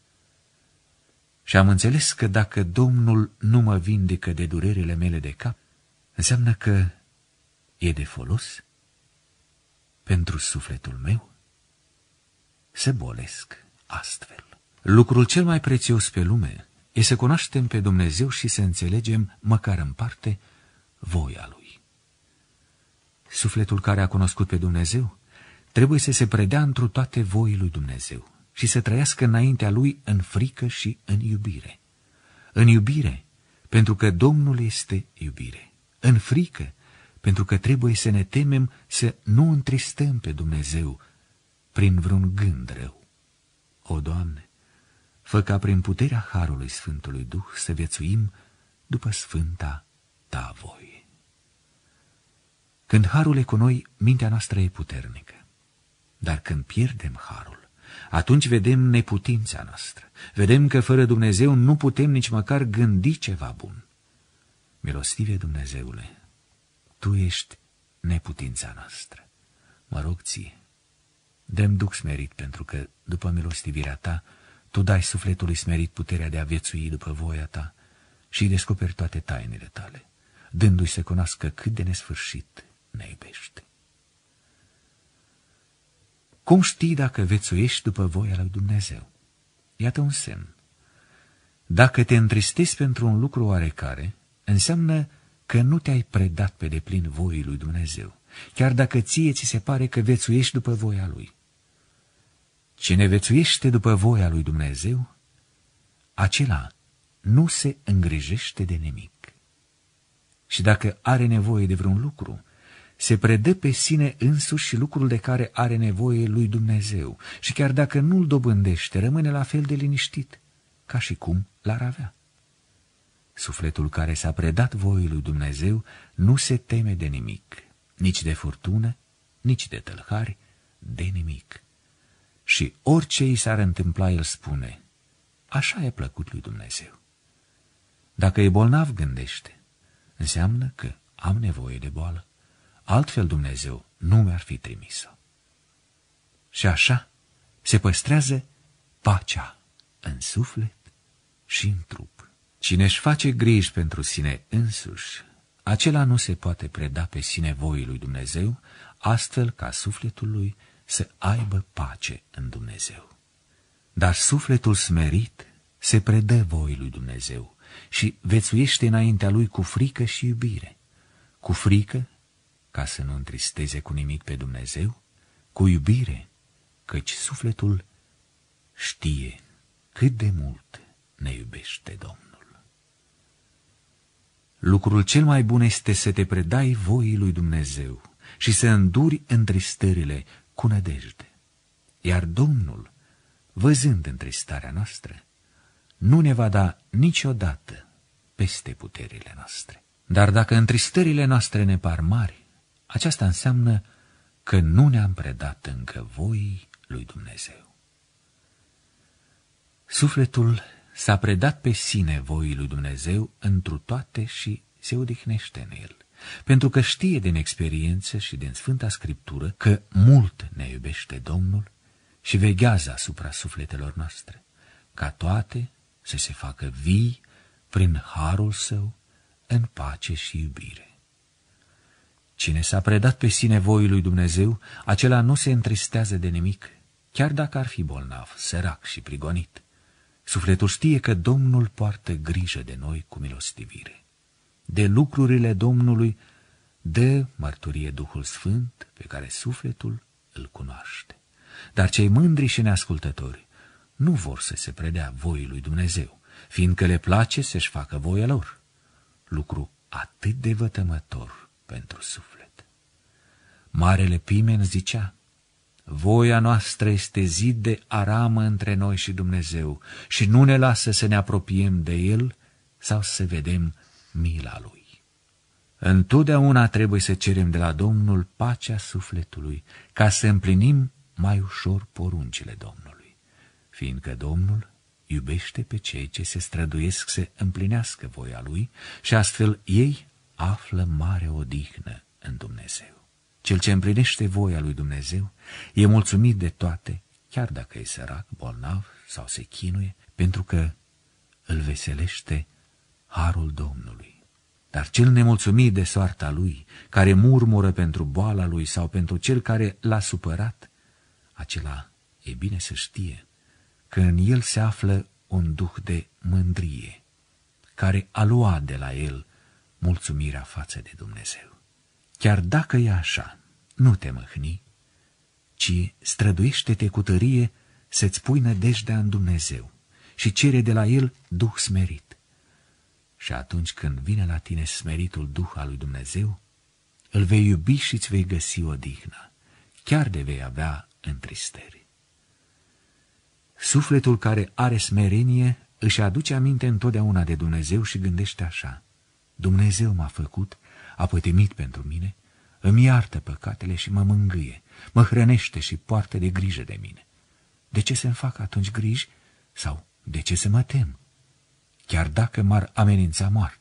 A: Și am înțeles că dacă Domnul nu mă vindecă de durerile mele de cap, înseamnă că e de folos pentru sufletul meu să bolesc astfel. Lucrul cel mai prețios pe lume e să cunoaștem pe Dumnezeu și să înțelegem, măcar în parte, voia Lui. Sufletul care a cunoscut pe Dumnezeu trebuie să se predea întru toate voii lui Dumnezeu și să trăiască înaintea lui în frică și în iubire. În iubire, pentru că Domnul este iubire. În frică, pentru că trebuie să ne temem să nu întristăm pe Dumnezeu prin vreun gând rău. O, Doamne, fă ca prin puterea Harului Sfântului Duh să viețuim după sfânta Ta voie. Când Harul e cu noi, mintea noastră e puternică. Dar când pierdem Harul, atunci vedem neputința noastră. Vedem că fără Dumnezeu nu putem nici măcar gândi ceva bun. Milostive Dumnezeule, Tu ești neputința noastră. Mă rog Ție, dă-mi duc smerit, pentru că, după milostivirea Ta, Tu dai sufletului smerit puterea de a viețui după voia Ta și îi descoperi toate tainele Tale, dându-i să cunoască cât de nesfârșit ne iubești. Cum știi dacă viețuiești după voia lui Dumnezeu? Iată un semn. Dacă te întristezi pentru un lucru oarecare, înseamnă că nu te-ai predat pe deplin voii lui Dumnezeu, chiar dacă ție ți se pare că viețuiești după voia Lui. Cine viețuiește după voia lui Dumnezeu, acela nu se îngrijește de nimic. Și dacă are nevoie de vreun lucru, se predă pe sine însuși și lucrul de care are nevoie lui Dumnezeu. Și chiar dacă nu-l dobândește, rămâne la fel de liniștit, ca și cum l-ar avea. Sufletul care s-a predat voii lui Dumnezeu nu se teme de nimic, nici de furtună, nici de tâlhari, de nimic. Și orice i s-ar întâmpla, el spune, așa e plăcut lui Dumnezeu. Dacă e bolnav, gândește, înseamnă că am nevoie de boală. Altfel Dumnezeu nu mi-ar fi trimis-o. Și așa se păstrează pacea în suflet și în trup. Cine își face griji pentru sine însuși, acela nu se poate preda pe sine voii lui Dumnezeu, astfel ca sufletul lui să aibă pace în Dumnezeu. Dar sufletul smerit se predă voii lui Dumnezeu și viețuiește înaintea lui cu frică și iubire. Cu frică, ca să nu întristeze cu nimic pe Dumnezeu, cu iubire, căci sufletul știe cât de mult ne iubește Domnul. Lucrul cel mai bun este să te predai voii lui Dumnezeu și să înduri întristările cu nădejde. Iar Domnul, văzând întristarea noastră, nu ne va da niciodată peste puterile noastre. Dar dacă întristările noastre ne par mari, aceasta înseamnă că nu ne-am predat încă voii lui Dumnezeu. Sufletul s-a predat pe sine voii lui Dumnezeu întru toate și se odihnește în el, pentru că știe din experiență și din Sfânta Scriptură că mult ne iubește Domnul și veghează asupra sufletelor noastre, ca toate să se facă vii prin harul său în pace și iubire. Cine s-a predat pe sine voii lui Dumnezeu, acela nu se întristează de nimic, chiar dacă ar fi bolnav, sărac și prigonit. Sufletul știe că Domnul poartă grijă de noi cu milostivire. De lucrurile Domnului dă mărturie Duhul Sfânt pe care sufletul îl cunoaște. Dar cei mândri și neascultători nu vor să se predea voii lui Dumnezeu, fiindcă le place să-și facă voia lor, lucru atât de vătămător pentru suflet. Marele Pimen zicea, voia noastră este zid de aramă între noi și Dumnezeu și nu ne lasă să ne apropiem de El sau să vedem mila Lui. Întotdeauna trebuie să cerem de la Domnul pacea sufletului, ca să împlinim mai ușor poruncile Domnului, fiindcă Domnul iubește pe cei ce se străduiesc să împlinească voia Lui și astfel ei află mare odihnă în Dumnezeu. Cel ce împlinește voia lui Dumnezeu e mulțumit de toate, chiar dacă e sărac, bolnav sau se chinuie, pentru că îl veselește harul Domnului. Dar cel nemulțumit de soarta lui, care murmură pentru boala lui sau pentru cel care l-a supărat, acela e bine să știe că în el se află un duh de mândrie, care a luat de la el mulțumirea față de Dumnezeu. Chiar dacă e așa, nu te mâhni, ci străduiește-te cu tărie să-ți pui nădejdea în Dumnezeu și cere de la El Duh smerit. Și atunci când vine la tine smeritul Duh al lui Dumnezeu, îl vei iubi și îți vei găsi odihnă, chiar de vei avea întristări. Sufletul care are smerenie își aduce aminte întotdeauna de Dumnezeu și gândește așa: Dumnezeu m-a făcut, a pătimit pentru mine, îmi iartă păcatele și mă mângâie, mă hrănește și poartă de grijă de mine. De ce să-mi fac atunci griji? Sau de ce să mă tem? Chiar dacă m-ar amenința moartea.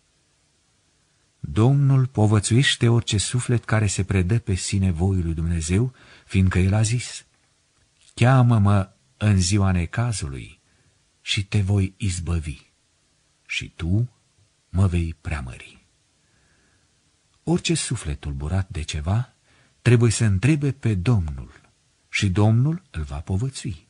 A: Domnul povățuiește orice suflet care se predă pe sine voii lui Dumnezeu, fiindcă El a zis: cheamă-mă în ziua necazului și te voi izbăvi, și tu mă vei preamări. Orice suflet tulburat de ceva trebuie să întrebe pe Domnul și Domnul îl va povățui.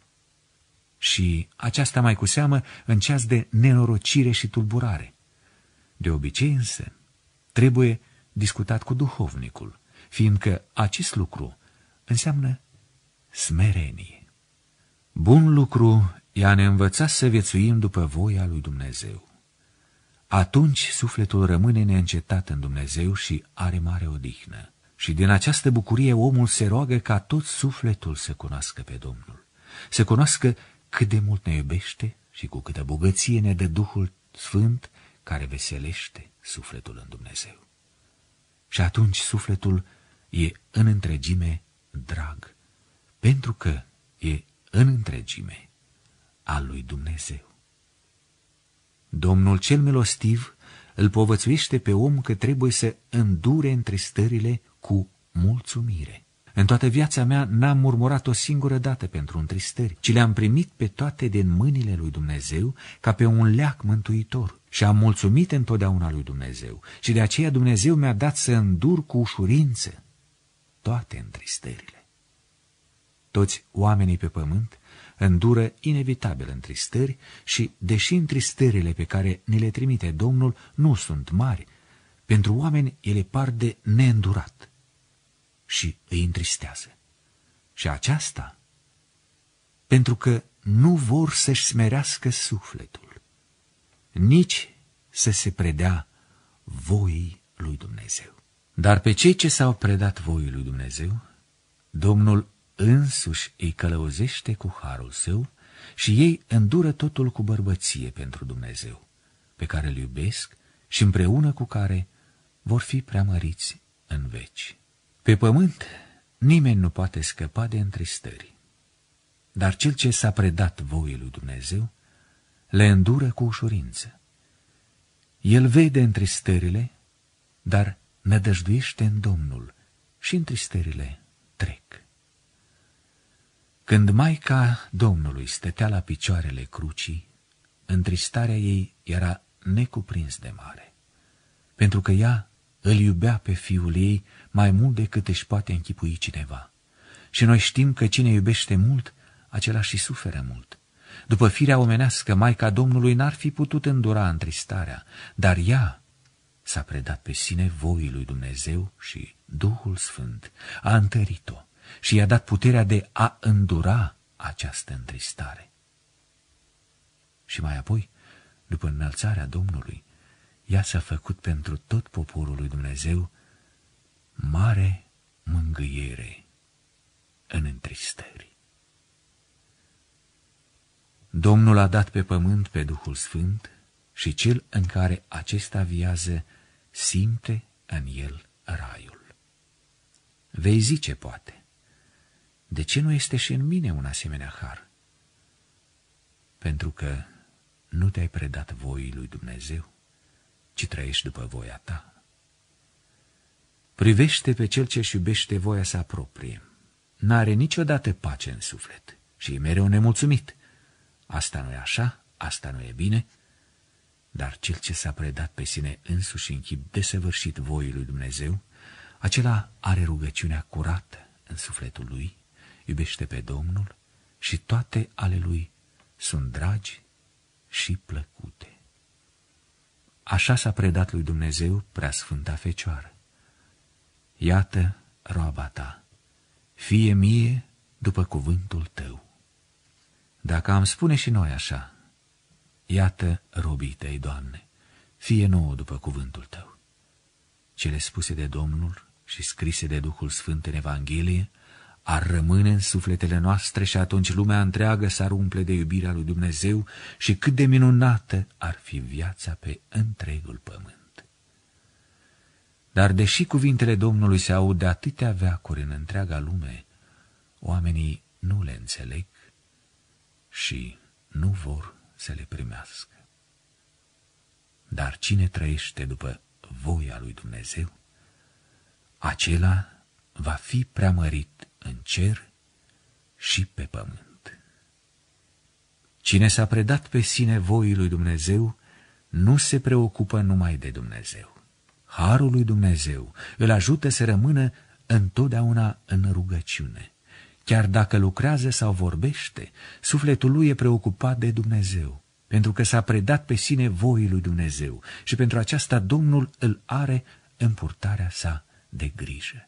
A: Și aceasta mai cu seamă în ceas de nenorocire și tulburare. De obicei însă trebuie discutat cu duhovnicul, fiindcă acest lucru înseamnă smerenie. Bun lucru e a ne învăța să viețuim după voia lui Dumnezeu. Atunci sufletul rămâne neîncetat în Dumnezeu și are mare odihnă. Și din această bucurie omul se roagă ca tot sufletul să cunoască pe Domnul, să cunoască cât de mult ne iubește și cu câtă bogăție ne dă Duhul Sfânt care veselește sufletul în Dumnezeu. Și atunci sufletul e în întregime drag, pentru că e în întregime al lui Dumnezeu. Domnul cel milostiv îl povățuiește pe om că trebuie să îndure întristările cu mulțumire. În toată viața mea n-am murmurat o singură dată pentru întristări, ci le-am primit pe toate din mâinile lui Dumnezeu ca pe un leac mântuitor și am mulțumit întotdeauna lui Dumnezeu și de aceea Dumnezeu mi-a dat să îndur cu ușurință toate întristările. Toți oamenii pe pământ îndură inevitabil întristări și, deși întristările pe care ni le trimite Domnul nu sunt mari, pentru oameni ele par de neîndurat și îi întristează. Și aceasta pentru că nu vor să-și smerească sufletul, nici să se predea voii lui Dumnezeu. Dar pe cei ce s-au predat voii lui Dumnezeu, Domnul însuși îi călăuzește cu harul său și ei îndură totul cu bărbăție pentru Dumnezeu, pe care îl iubesc și împreună cu care vor fi preamăriți în veci. Pe pământ nimeni nu poate scăpa de întristări, dar cel ce s-a predat voii lui Dumnezeu le îndură cu ușurință. El vede întristările, dar nădăjduiește în Domnul și întristările trec. Când Maica Domnului stătea la picioarele crucii, întristarea ei era necuprins de mare, pentru că ea îl iubea pe fiul ei mai mult decât își poate închipui cineva. Și noi știm că cine iubește mult, acela și suferă mult. După firea omenească, Maica Domnului n-ar fi putut îndura întristarea, dar ea s-a predat pe sine voii lui Dumnezeu și Duhul Sfânt a întărit-o și i-a dat puterea de a îndura această întristare. Și mai apoi, după înălțarea Domnului, ea s-a făcut pentru tot poporul lui Dumnezeu mare mângâiere în întristări. Domnul a dat pe pământ pe Duhul Sfânt și cel în care acesta viază simte în el raiul. Vei zice poate: de ce nu este și în mine un asemenea har? Pentru că nu te-ai predat voii lui Dumnezeu, ci trăiești după voia ta. Privește pe cel ce-și iubește voia sa proprie. N-are niciodată pace în suflet și e mereu nemulțumit. Asta nu e așa, asta nu e bine, dar cel ce s-a predat pe sine însuși în chip desăvârșit voii lui Dumnezeu, acela are rugăciunea curată în sufletul lui, iubește pe Domnul și toate ale lui sunt dragi și plăcute. Așa s-a predat lui Dumnezeu Preasfânta Fecioară. Iată roaba ta, fie mie după cuvântul tău. Dacă am spune și noi așa, iată robii tăi, Doamne, fie nouă după cuvântul tău. Cele spuse de Domnul și scrise de Duhul Sfânt în Evanghelie ar rămâne în sufletele noastre și atunci lumea întreagă s-ar umple de iubirea lui Dumnezeu și cât de minunată ar fi viața pe întregul pământ. Dar deși cuvintele Domnului se aud de atâtea veacuri în întreaga lume, oamenii nu le înțeleg și nu vor să le primească. Dar cine trăiește după voia lui Dumnezeu, acela va fi preamărit în cer și pe pământ. Cine s-a predat pe sine voii lui Dumnezeu, nu se preocupă numai de Dumnezeu. Harul lui Dumnezeu îl ajută să rămână întotdeauna în rugăciune. Chiar dacă lucrează sau vorbește, sufletul lui e preocupat de Dumnezeu, pentru că s-a predat pe sine voii lui Dumnezeu și pentru aceasta Domnul îl are în purtarea sa de grijă.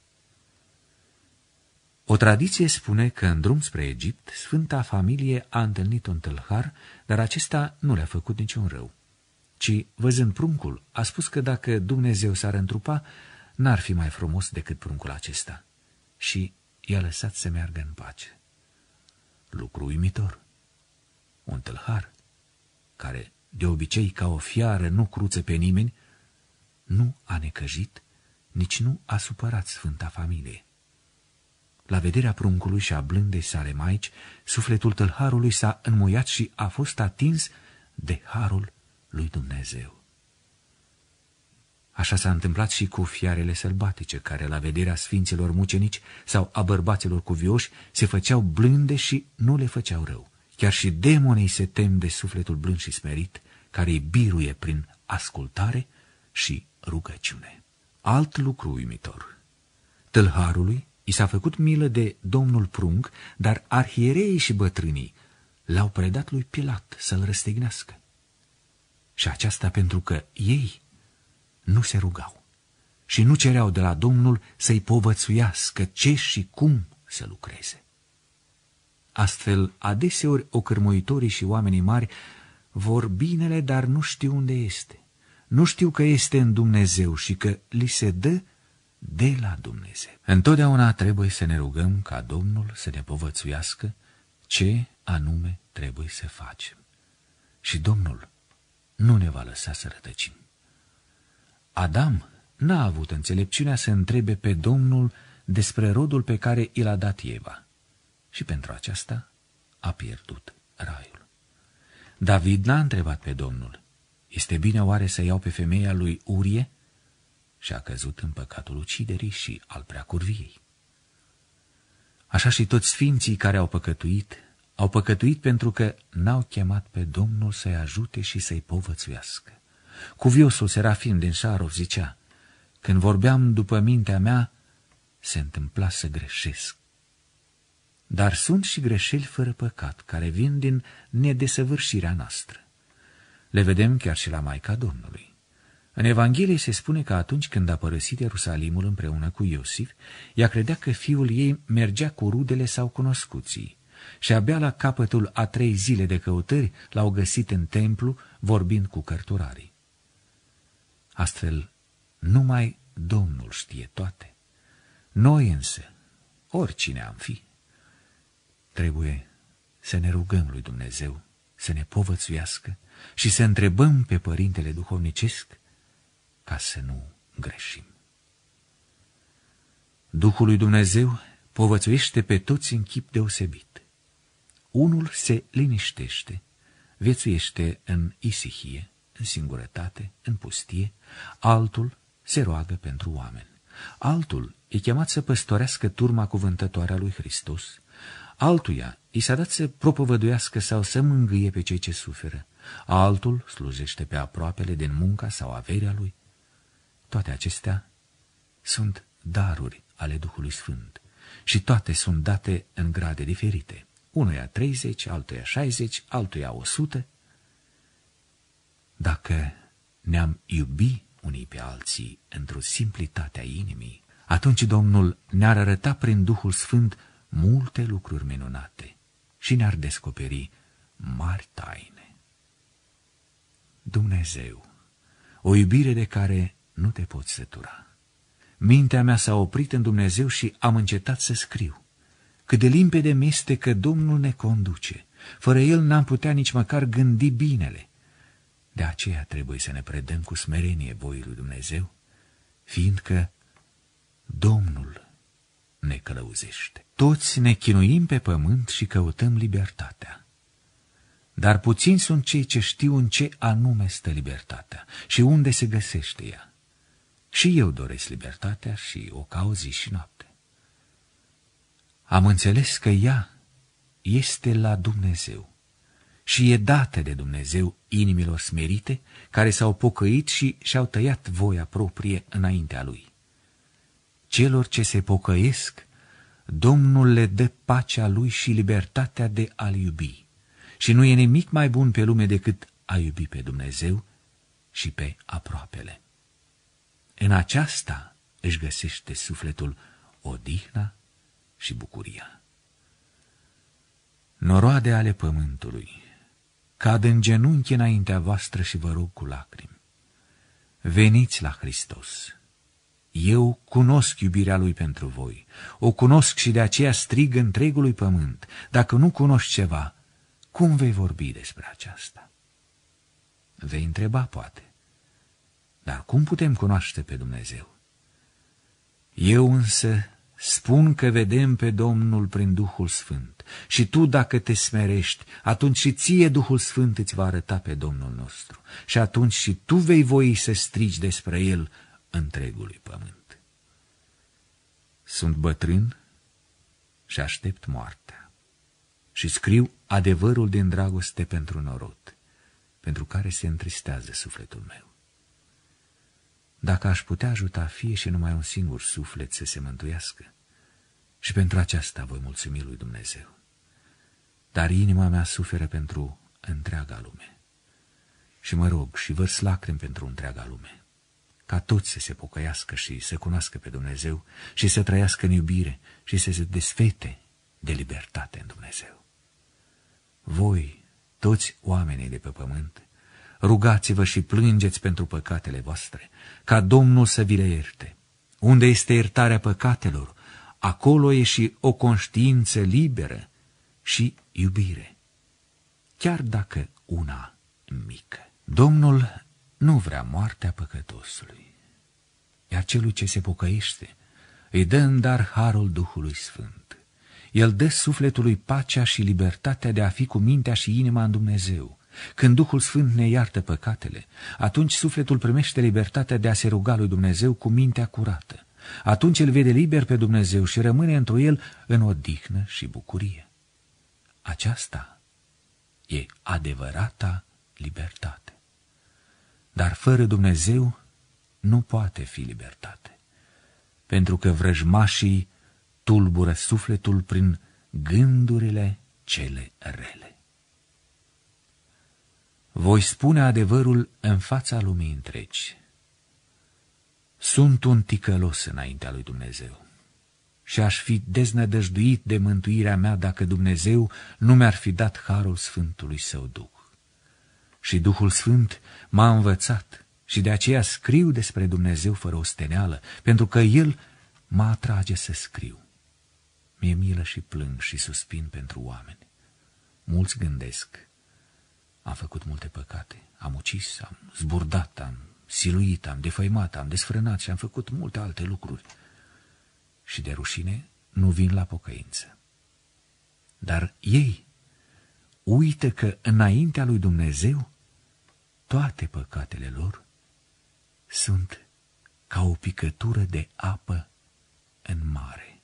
A: O tradiție spune că în drum spre Egipt, Sfânta Familie a întâlnit un tâlhar, dar acesta nu le-a făcut niciun rău, ci, văzând pruncul, a spus că dacă Dumnezeu s-ar întrupa, n-ar fi mai frumos decât pruncul acesta. Și i-a lăsat să meargă în pace. Lucru uimitor. Un tâlhar, care de obicei ca o fiară nu cruță pe nimeni, nu a necăjit, nici nu a supărat Sfânta Familie. La vederea pruncului și a blândei sale maici, sufletul tâlharului s-a înmuiat și a fost atins de harul lui Dumnezeu. Așa s-a întâmplat și cu fiarele sălbatice, care la vederea sfinților mucenici sau a bărbaților cuvioși se făceau blânde și nu le făceau rău. Chiar și demonii se tem de sufletul blând și smerit, care îi biruie prin ascultare și rugăciune. Alt lucru uimitor. Tâlharului i s-a făcut milă de domnul prunc, dar arhiereii și bătrânii l-au predat lui Pilat să-l răstignească. Și aceasta pentru că ei nu se rugau și nu cereau de la Domnul să-i povățuiască ce și cum să lucreze. Astfel, adeseori ocârmuitorii și oamenii mari vor binele, dar nu știu unde este. Nu știu că este în Dumnezeu și că li se dă de la Dumnezeu. Întotdeauna trebuie să ne rugăm ca Domnul să ne povățuiască ce anume trebuie să facem. Și Domnul nu ne va lăsa să rătăcim. Adam n-a avut înțelepciunea să întrebe pe Domnul despre rodul pe care i l-a dat Eva și pentru aceasta a pierdut raiul. David n-a întrebat pe Domnul, este bine oare să iau pe femeia lui Urie? Și a căzut în păcatul uciderii și al preacurviei. Așa și toți sfinții care au păcătuit pentru că n-au chemat pe Domnul să-i ajute și să-i povățuiască. Cuviosul Serafim din Șarov zicea, când vorbeam după mintea mea, se întâmpla să greșesc. Dar sunt și greșeli fără păcat, care vin din nedesăvârșirea noastră. Le vedem chiar și la Maica Domnului. În Evanghelie se spune că atunci când a părăsit Ierusalimul împreună cu Iosif, ea credea că fiul ei mergea cu rudele sau cunoscuții și abia la capătul a 3 zile de căutări l-au găsit în templu vorbind cu cărturarii. Astfel, numai Domnul știe toate. Noi însă, oricine am fi, trebuie să ne rugăm lui Dumnezeu, să ne povățuiască și să întrebăm pe Părintele Duhovnicesc ca să nu greșim. Duhul lui Dumnezeu povățuiește pe toți în chip deosebit. Unul se liniștește, viețuiește în isihie, în singurătate, în pustie, altul se roagă pentru oameni. Altul e chemat să păstorească turma cuvântătoare a lui Hristos, altuia i s-a dat să propovăduiască sau să mângâie pe cei ce suferă, altul slujește pe aproapele din munca sau averea lui. Toate acestea sunt daruri ale Duhului Sfânt și toate sunt date în grade diferite. Unuia 30, altuia 60, altuia 100. Dacă ne-am iubi unii pe alții într-o simplitate a inimii, Atunci Domnul ne-ar arăta prin Duhul Sfânt multe lucruri minunate și ne-ar descoperi mari taine. Dumnezeu, o iubire de care nu te poți sătura. Mintea mea s-a oprit în Dumnezeu și am încetat să scriu. Cât de limpede mi-este că Domnul ne conduce. Fără El n-am putea nici măcar gândi binele. De aceea trebuie să ne predăm cu smerenie voii lui Dumnezeu, fiindcă Domnul ne călăuzește. Toți ne chinuim pe pământ și căutăm libertatea. Dar puțini sunt cei ce știu în ce anume stă libertatea și unde se găsește ea. Și eu doresc libertatea și o caut zi și noapte. Am înțeles că ea este la Dumnezeu și e dată de Dumnezeu inimilor smerite care s-au pocăit și și-au tăiat voia proprie înaintea Lui. Celor ce se pocăiesc, Domnul le dă pacea Lui și libertatea de a-L iubi. Și nu e nimic mai bun pe lume decât a iubi pe Dumnezeu și pe aproapele. În aceasta își găsește sufletul odihna și bucuria. Noroade ale pământului, cad în genunchi înaintea voastră și vă rog cu lacrimi. Veniți la Hristos. Eu cunosc iubirea Lui pentru voi, o cunosc și de aceea strig întregului pământ. Dacă nu cunoști ceva, cum vei vorbi despre aceasta? Vei întreba, poate, dar cum putem cunoaște pe Dumnezeu? Eu însă spun că vedem pe Domnul prin Duhul Sfânt și tu, dacă te smerești, atunci și ție Duhul Sfânt îți va arăta pe Domnul nostru și atunci și tu vei voi să strigi despre El întregului pământ. Sunt bătrân și aștept moartea și scriu adevărul din dragoste pentru norod, pentru care se întristează sufletul meu. Dacă aș putea ajuta fie și numai un singur suflet să se mântuiască, și pentru aceasta voi mulțumi lui Dumnezeu. Dar inima mea suferă pentru întreaga lume. Și mă rog și vărs lacrimi pentru întreaga lume, ca toți să se pocăiască și să cunoască pe Dumnezeu și să trăiască în iubire și să se desfete de libertate în Dumnezeu. Voi, toți oamenii de pe pământ, rugați-vă și plângeți pentru păcatele voastre, ca Domnul să vi le ierte. Unde este iertarea păcatelor, acolo e și o conștiință liberă și iubire, chiar dacă una mică. Domnul nu vrea moartea păcătosului, iar celui ce se pocăiește îi dă în dar harul Duhului Sfânt. El dă sufletului pacea și libertatea de a fi cu mintea și inima în Dumnezeu. Când Duhul Sfânt ne iartă păcatele, atunci sufletul primește libertatea de a se ruga lui Dumnezeu cu mintea curată. Atunci îl vede liber pe Dumnezeu și rămâne întru el în odihnă și bucurie. Aceasta e adevărata libertate. Dar fără Dumnezeu nu poate fi libertate, pentru că vrăjmașii tulbură sufletul prin gândurile cele rele. Voi spune adevărul în fața lumii întregi. Sunt un ticălos înaintea lui Dumnezeu și aș fi deznădăjduit de mântuirea mea dacă Dumnezeu nu mi-ar fi dat harul Sfântului Său Duh. Și Duhul Sfânt m-a învățat și de aceea scriu despre Dumnezeu fără osteneală, pentru că El mă atrage să scriu. Mi-e milă și plâng și suspin pentru oameni. Mulți gândesc: am făcut multe păcate, am ucis, am zburdat, am siluit, am defăimat, am desfrânat și am făcut multe alte lucruri. Și de rușine nu vin la pocăință. Dar ei uită că înaintea lui Dumnezeu toate păcatele lor sunt ca o picătură de apă în mare.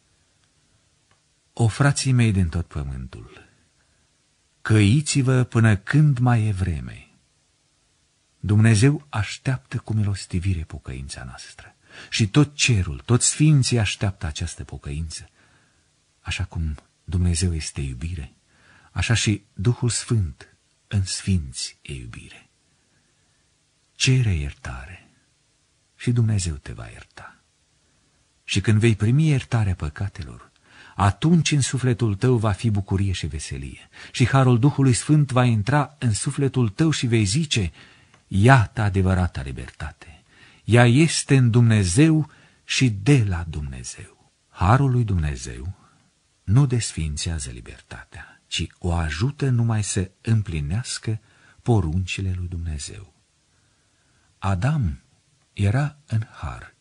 A: O, frații mei din tot pământul, căiți-vă până când mai e vreme. Dumnezeu așteaptă cu milostivire pocăința noastră și tot cerul, toți sfinții așteaptă această pocăință. Așa cum Dumnezeu este iubire, așa și Duhul Sfânt în sfinți e iubire. Cere iertare și Dumnezeu te va ierta. și când vei primi iertarea păcatelor, atunci în sufletul tău va fi bucurie și veselie și harul Duhului Sfânt va intra în sufletul tău și vei zice: iată adevărata libertate. Ea este în Dumnezeu și de la Dumnezeu. Harul lui Dumnezeu nu desființează libertatea, ci o ajută numai să împlinească poruncile lui Dumnezeu. Adam era în har,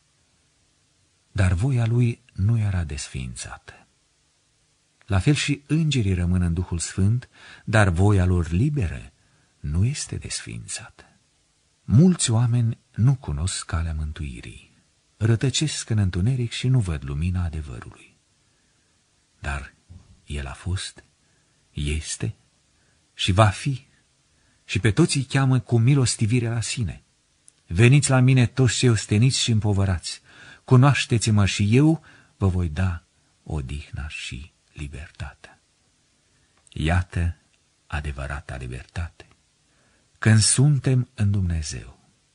A: dar voia lui nu era desființată. La fel și îngerii rămân în Duhul Sfânt, dar voia lor liberă nu este desființată. Mulți oameni nu cunosc calea mântuirii, rătăcesc în întuneric și nu văd lumina adevărului. Dar El a fost, este și va fi, și pe toți îi cheamă cu milostivire la sine. Veniți la mine toți cei osteniți și împovărați, cunoașteți-mă și eu vă voi da odihna și libertatea. Iată adevărata libertate, când suntem în Dumnezeu.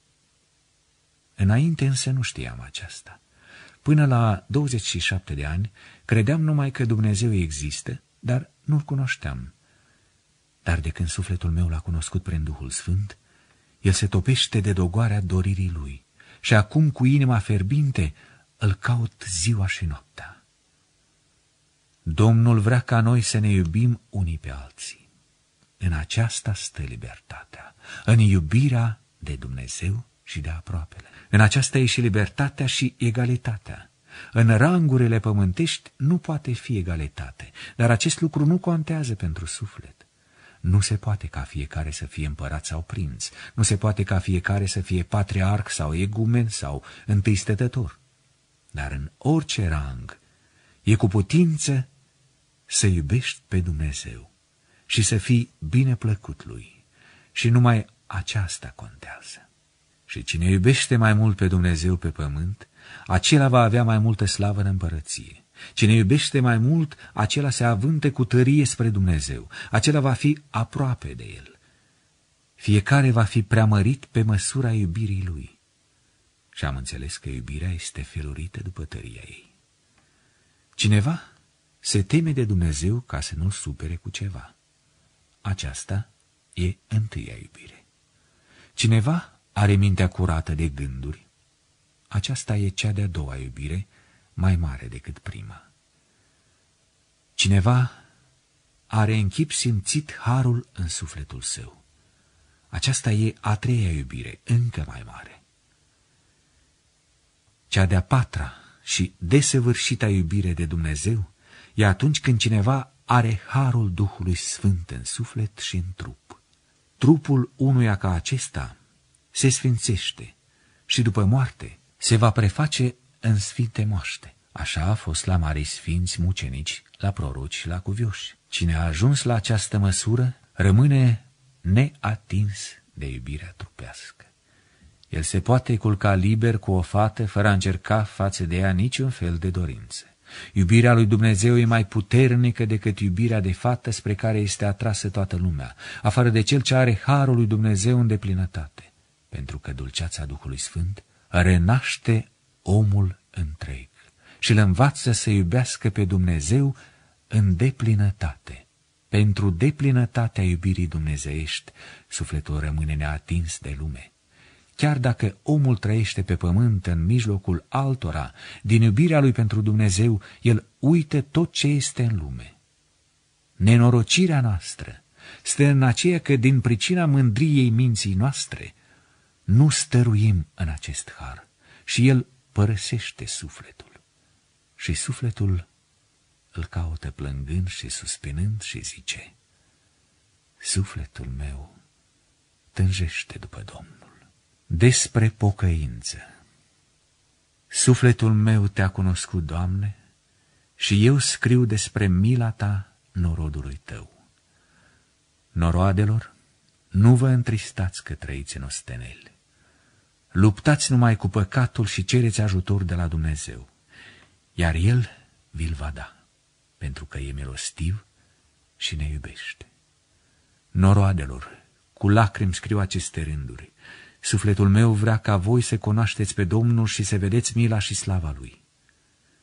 A: Înainte însă nu știam aceasta. Până la 27 de ani credeam numai că Dumnezeu există, dar nu-L cunoșteam. Dar de când sufletul meu l-a cunoscut prin Duhul Sfânt, el se topește de dogoarea doririi Lui și acum cu inima fierbinte îl caut ziua și noaptea. Domnul vrea ca noi să ne iubim unii pe alții. În aceasta stă libertatea, în iubirea de Dumnezeu și de aproapele. În aceasta e și libertatea și egalitatea. În rangurile pământești nu poate fi egalitate, dar acest lucru nu contează pentru suflet. Nu se poate ca fiecare să fie împărat sau prinț, nu se poate ca fiecare să fie patriarh sau egumen sau întâi stătător. Dar în orice rang e cu putință să iubești pe Dumnezeu și să fii bine plăcut Lui. Și numai aceasta contează. Și cine iubește mai mult pe Dumnezeu pe pământ, acela va avea mai multă slavă în împărăție. Cine iubește mai mult, acela se avântă cu tărie spre Dumnezeu. Acela va fi aproape de El. Fiecare va fi preamărit pe măsura iubirii Lui. Și am înțeles că iubirea este felurită după tăria ei. Cineva se teme de Dumnezeu ca să nu-L supere cu ceva. Aceasta e întâia iubire. Cineva are mintea curată de gânduri. Aceasta e cea de-a doua iubire, mai mare decât prima. Cineva are în chip simțit harul în sufletul său. Aceasta e a treia iubire, încă mai mare. Cea de-a patra și desăvârșita iubire de Dumnezeu e atunci când cineva are harul Duhului Sfânt în suflet și în trup. Trupul unuia ca acesta se sfințește și după moarte se va preface în sfinte moaște. Așa a fost la marii sfinți mucenici, la proroci și la cuvioși. Cine a ajuns la această măsură rămâne neatins de iubirea trupească. El se poate culca liber cu o fată fără a încerca față de ea niciun fel de dorință. Iubirea lui Dumnezeu e mai puternică decât iubirea de fată spre care este atrasă toată lumea, afară de cel ce are harul lui Dumnezeu în deplinătate, pentru că dulceața Duhului Sfânt renaște omul întreg și îl învață să iubească pe Dumnezeu în deplinătate. Pentru deplinătatea iubirii dumnezeiești, sufletul rămâne neatins de lume. Chiar dacă omul trăiește pe pământ în mijlocul altora, din iubirea lui pentru Dumnezeu, el uită tot ce este în lume. Nenorocirea noastră stă în aceea că din pricina mândriei minții noastre nu stăruim în acest har și el părăsește sufletul. Și sufletul îl caută plângând și suspinând și zice: sufletul meu tânjește după Domnul. Despre pocăință. Sufletul meu te-a cunoscut, Doamne, și eu scriu despre mila ta norodului tău. Noroadelor, nu vă întristați că trăiți în osteneli. Luptați numai cu păcatul și cereți ajutor de la Dumnezeu, iar El vi-l va da, pentru că e milostiv și ne iubește. Noroadelor, cu lacrimi scriu aceste rânduri. Sufletul meu vrea ca voi să cunoașteți pe Domnul și să vedeți mila și slava Lui.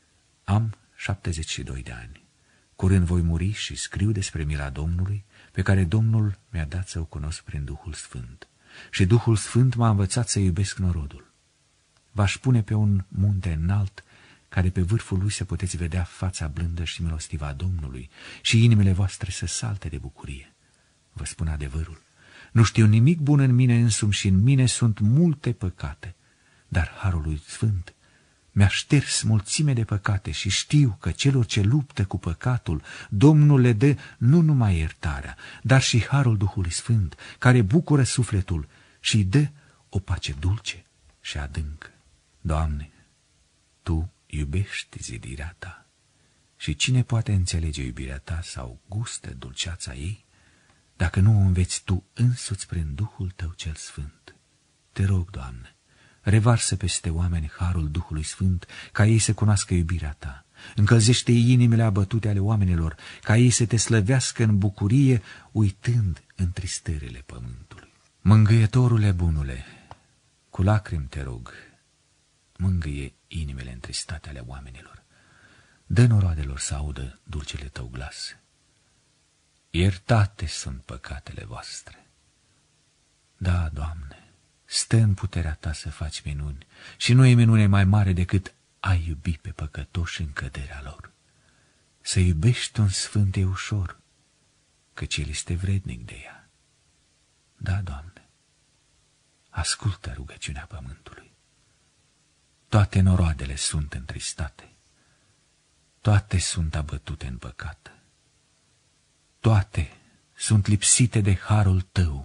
A: Am 72 de ani. Curând voi muri și scriu despre mila Domnului, pe care Domnul mi-a dat să o cunosc prin Duhul Sfânt. Și Duhul Sfânt m-a învățat să iubesc norodul. V-aș pune pe un munte înalt, care pe vârful lui să puteți vedea fața blândă și milostivă a Domnului și inimile voastre să salte de bucurie. Vă spun adevărul, nu știu nimic bun în mine însumi și în mine sunt multe păcate, dar Harul lui Sfânt mi-a șters mulțime de păcate și știu că celor ce luptă cu păcatul, Domnul le dă nu numai iertarea, dar și Harul Duhului Sfânt, care bucură sufletul și îi dă o pace dulce și adâncă. Doamne, Tu iubești zidirea Ta și cine poate înțelege iubirea Ta sau gustă dulceața ei, dacă nu o înveți Tu însuți prin Duhul Tău cel Sfânt? Te rog, Doamne, revarsă peste oameni harul Duhului Sfânt, ca ei să cunoască iubirea Ta. Încălzește inimile abătute ale oamenilor, ca ei să Te slăvească în bucurie, uitând întristările pământului. Mângâietorule bunule, cu lacrimi Te rog, mângâie inimile întristate ale oamenilor. Dă noroadelor să audă dulcele Tău glas. Iertate sunt păcatele voastre. Da, Doamne, stă în puterea Ta să faci minuni și nu e minune mai mare decât a iubi pe păcătoși în căderea lor. Să iubești un sfânt e ușor, căci El este vrednic de ea. Da, Doamne, ascultă rugăciunea pământului. Toate noroadele sunt întristate, toate sunt abătute în păcat, toate sunt lipsite de harul Tău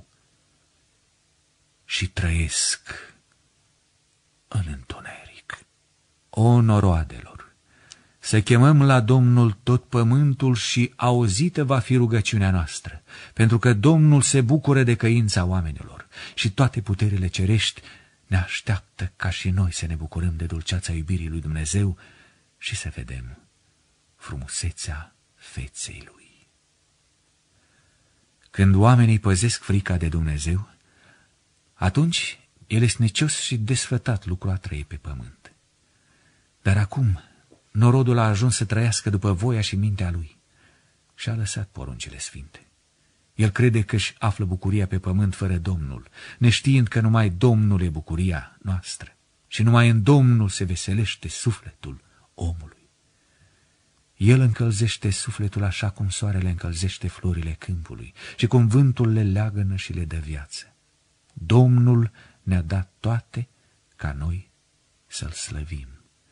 A: și trăiesc în întuneric. O noroadelor, să chemăm la Domnul tot pământul și auzită va fi rugăciunea noastră, pentru că Domnul se bucură de căința oamenilor și toate puterile cerești ne așteaptă ca și noi să ne bucurăm de dulceața iubirii lui Dumnezeu și să vedem frumusețea feței Lui. Când oamenii păzesc frica de Dumnezeu, atunci el este necios și desfătat lucru a trăi pe pământ. Dar acum norodul a ajuns să trăiască după voia și mintea lui și a lăsat poruncile sfinte. El crede că își află bucuria pe pământ fără Domnul, neștiind că numai Domnul e bucuria noastră și numai în Domnul se veselește sufletul omului. El încălzește sufletul așa cum soarele încălzește florile câmpului și cum vântul le leagănă și le dă viață. Domnul ne-a dat toate ca noi să-L slăvim.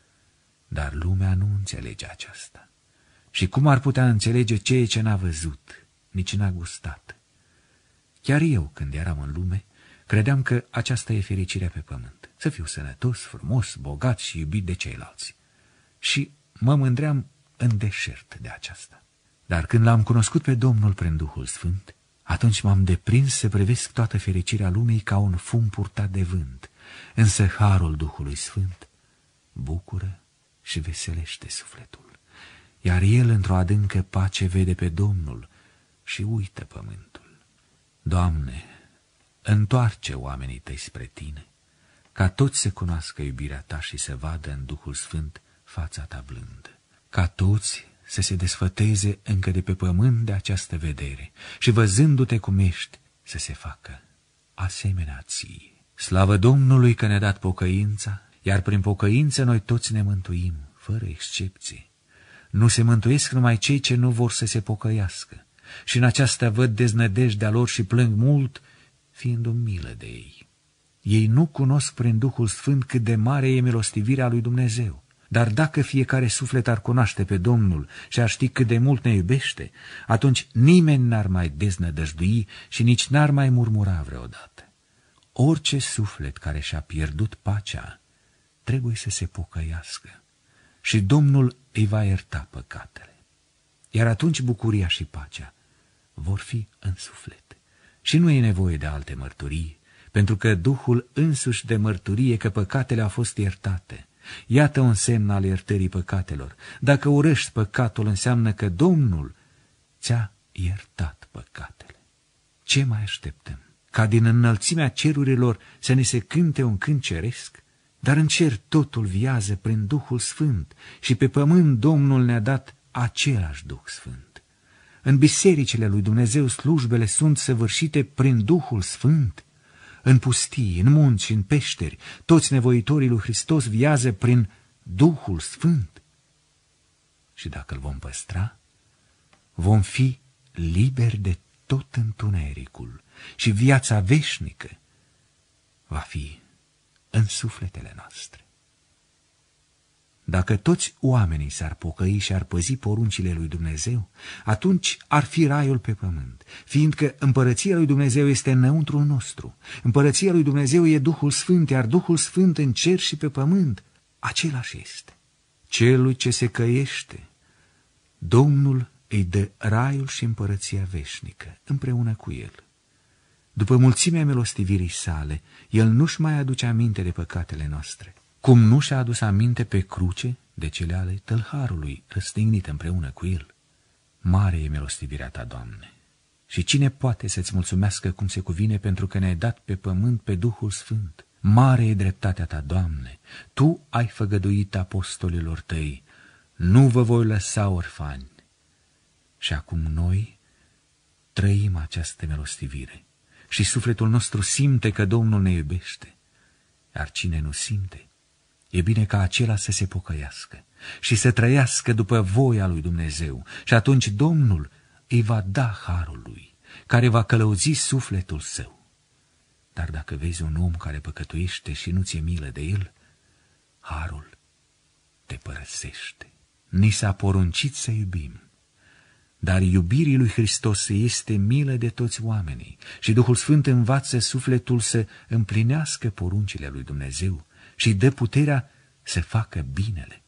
A: Dar lumea nu înțelege aceasta. Și cum ar putea înțelege ceea ce n-a văzut, nici n-a gustat? Chiar eu, când eram în lume, credeam că aceasta e fericirea pe pământ. Să fiu sănătos, frumos, bogat și iubit de ceilalți. Și mă mândream în deșert de aceasta. Dar când L-am cunoscut pe Domnul prin Duhul Sfânt, atunci m-am deprins să privesc toată fericirea lumii ca un fum purtat de vânt, însă harul Duhului Sfânt bucură și veselește sufletul, iar el într-o adâncă pace vede pe Domnul și uită pământul. Doamne, întoarce oamenii Tăi spre Tine, ca toți să cunoască iubirea Ta și să vadă în Duhul Sfânt fața Ta blândă, ca toți să se desfăteze încă de pe pământ de această vedere și văzându-Te cum ești, să se facă asemenea Ție. Slavă Domnului că ne-a dat pocăința, iar prin pocăință noi toți ne mântuim, fără excepție. Nu se mântuiesc numai cei ce nu vor să se pocăiască și în aceasta văd deznădejdea lor și plâng mult, fiind-mi milă de ei. Ei nu cunosc prin Duhul Sfânt cât de mare e milostivirea lui Dumnezeu. Dar dacă fiecare suflet ar cunoaște pe Domnul și ar ști cât de mult ne iubește, atunci nimeni n-ar mai deznădăjdui și nici n-ar mai murmura vreodată. Orice suflet care și-a pierdut pacea trebuie să se pocăiască și Domnul îi va ierta păcatele. Iar atunci bucuria și pacea vor fi în suflet. Și nu e nevoie de alte mărturii, pentru că Duhul însuși de mărturie că păcatele au fost iertate. Iată un semn al iertării păcatelor. Dacă urăști păcatul, înseamnă că Domnul ți-a iertat păcatele. Ce mai așteptăm? Ca din înălțimea cerurilor să ne se cânte un cânt ceresc? dar în cer totul viază prin Duhul Sfânt și pe pământ Domnul ne-a dat același Duh Sfânt. În bisericile lui Dumnezeu slujbele sunt săvârșite prin Duhul Sfânt. În pustii, în munți și în peșteri, toți nevoitorii lui Hristos viază prin Duhul Sfânt. Și dacă îl vom păstra, vom fi liberi de tot întunericul și viața veșnică va fi în sufletele noastre. Dacă toți oamenii s-ar pocăi și ar păzi poruncile lui Dumnezeu, atunci ar fi raiul pe pământ, fiindcă împărăția lui Dumnezeu este înăuntrul nostru. Împărăția lui Dumnezeu e Duhul Sfânt, iar Duhul Sfânt în cer și pe pământ, același este. Celui ce se căiește, Domnul îi dă raiul și împărăția veșnică, împreună cu el. După mulțimea milostivirii sale, el nu-și mai aduce aminte de păcatele noastre, cum nu și-a adus aminte pe cruce de cele ale tâlharului răstignit împreună cu el. Mare e milostivirea ta, Doamne, și cine poate să-ți mulțumească cum se cuvine pentru că ne-ai dat pe pământ pe Duhul Sfânt? Mare e dreptatea ta, Doamne, tu ai făgăduit apostolilor tăi, nu vă voi lăsa orfani. Și acum noi trăim această milostivire și sufletul nostru simte că Domnul ne iubește, iar cine nu simte, e bine ca acela să se pocăiască și să trăiască după voia lui Dumnezeu și atunci Domnul îi va da harul lui, care va călăuzi sufletul său. Dar dacă vezi un om care păcătuiește și nu ți-e milă de el, harul te părăsește. Ni s-a poruncit să iubim, dar iubirii lui Hristos este milă de toți oamenii și Duhul Sfânt învață sufletul să împlinească poruncile lui Dumnezeu și dă puterea să facă binele.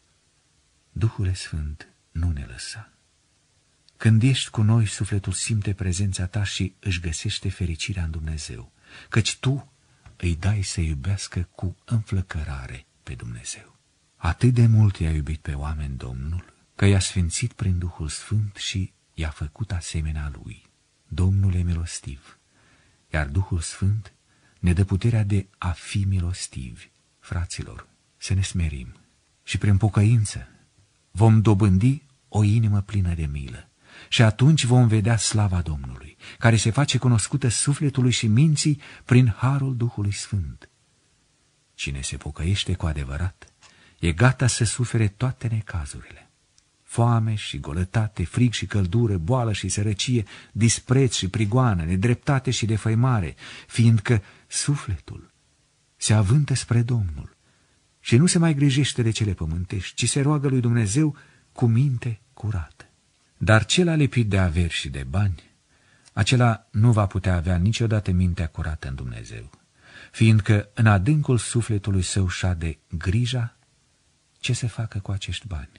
A: Duhul Sfânt, nu ne lăsa. Când ești cu noi, sufletul simte prezența ta și își găsește fericirea în Dumnezeu, căci tu îi dai să iubească cu înflăcărare pe Dumnezeu. Atât de mult i-a iubit pe oameni Domnul, că i-a sfințit prin Duhul Sfânt și i-a făcut asemenea lui. Domnul e milostiv, iar Duhul Sfânt ne dă puterea de a fi milostivi. Fraților, să ne smerim și prin pocăință vom dobândi o inimă plină de milă și atunci vom vedea slava Domnului, care se face cunoscută sufletului și minții prin harul Duhului Sfânt. Cine se pocăiește cu adevărat e gata să sufere toate necazurile: foame și golătate, frig și căldură, boală și sărăcie, dispreț și prigoană, nedreptate și defăimare, fiindcă sufletul se avântă spre Domnul și nu se mai grijește de cele pământești, ci se roagă lui Dumnezeu cu minte curată. Dar cel alipit de averi și de bani, acela nu va putea avea niciodată mintea curată în Dumnezeu, fiindcă în adâncul sufletului său șade grija ce să facă cu acești bani.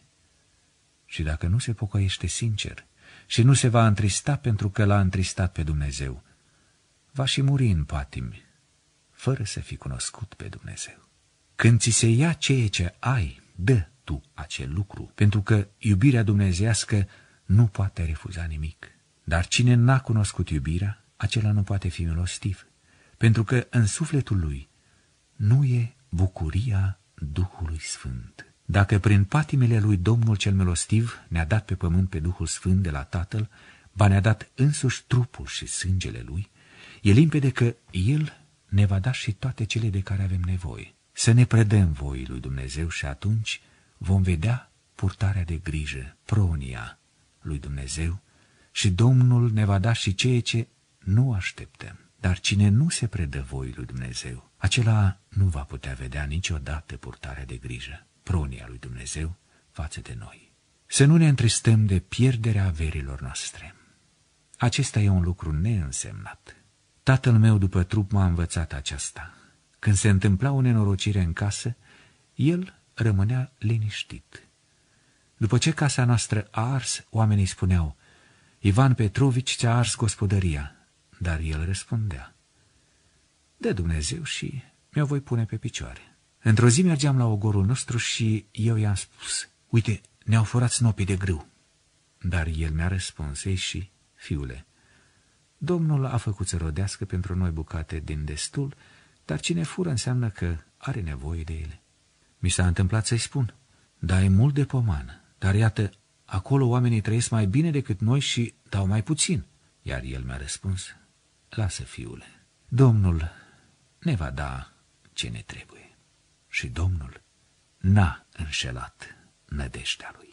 A: Și dacă nu se pocăiește sincer și nu se va întrista pentru că l-a întristat pe Dumnezeu, va și muri în patimi, fără să fi cunoscut pe Dumnezeu. Când ți se ia ceea ce ai, dă tu acel lucru, pentru că iubirea dumnezeiască nu poate refuza nimic. Dar cine n-a cunoscut iubirea, acela nu poate fi milostiv, pentru că în sufletul lui nu e bucuria Duhului Sfânt. Dacă prin patimile lui Domnul cel milostiv ne-a dat pe pământ pe Duhul Sfânt de la Tatăl, ba ne-a dat însuși trupul și sângele lui, e limpede că el ne va da și toate cele de care avem nevoie. Să ne predăm voii lui Dumnezeu și atunci vom vedea purtarea de grijă, pronia lui Dumnezeu, și Domnul ne va da și ceea ce nu așteptăm. Dar cine nu se predă voii lui Dumnezeu, acela nu va putea vedea niciodată purtarea de grijă, pronia lui Dumnezeu față de noi. Să nu ne întristăm de pierderea averilor noastre. Acesta e un lucru neînsemnat. Tatăl meu după trup m-a învățat aceasta. Când se întâmpla o nenorocire în casă, el rămânea liniștit. După ce casa noastră a ars, oamenii spuneau: Ivan Petrovici ți-a ars gospodăria. Dar el răspundea: de Dumnezeu și mi-o voi pune pe picioare. Într-o zi mergeam la ogorul nostru și eu i-am spus: uite, ne-au furat snopii de grâu. Dar el mi-a răspuns: ei și, fiule, Domnul a făcut să rodească pentru noi bucate din destul, dar cine fură înseamnă că are nevoie de ele. Mi s-a întâmplat să-i spun, dai mult de pomană, dar iată, acolo oamenii trăiesc mai bine decât noi și dau mai puțin. Iar el mi-a răspuns, lasă, fiule, Domnul ne va da ce ne trebuie. Și Domnul n-a înșelat nădejdea lui.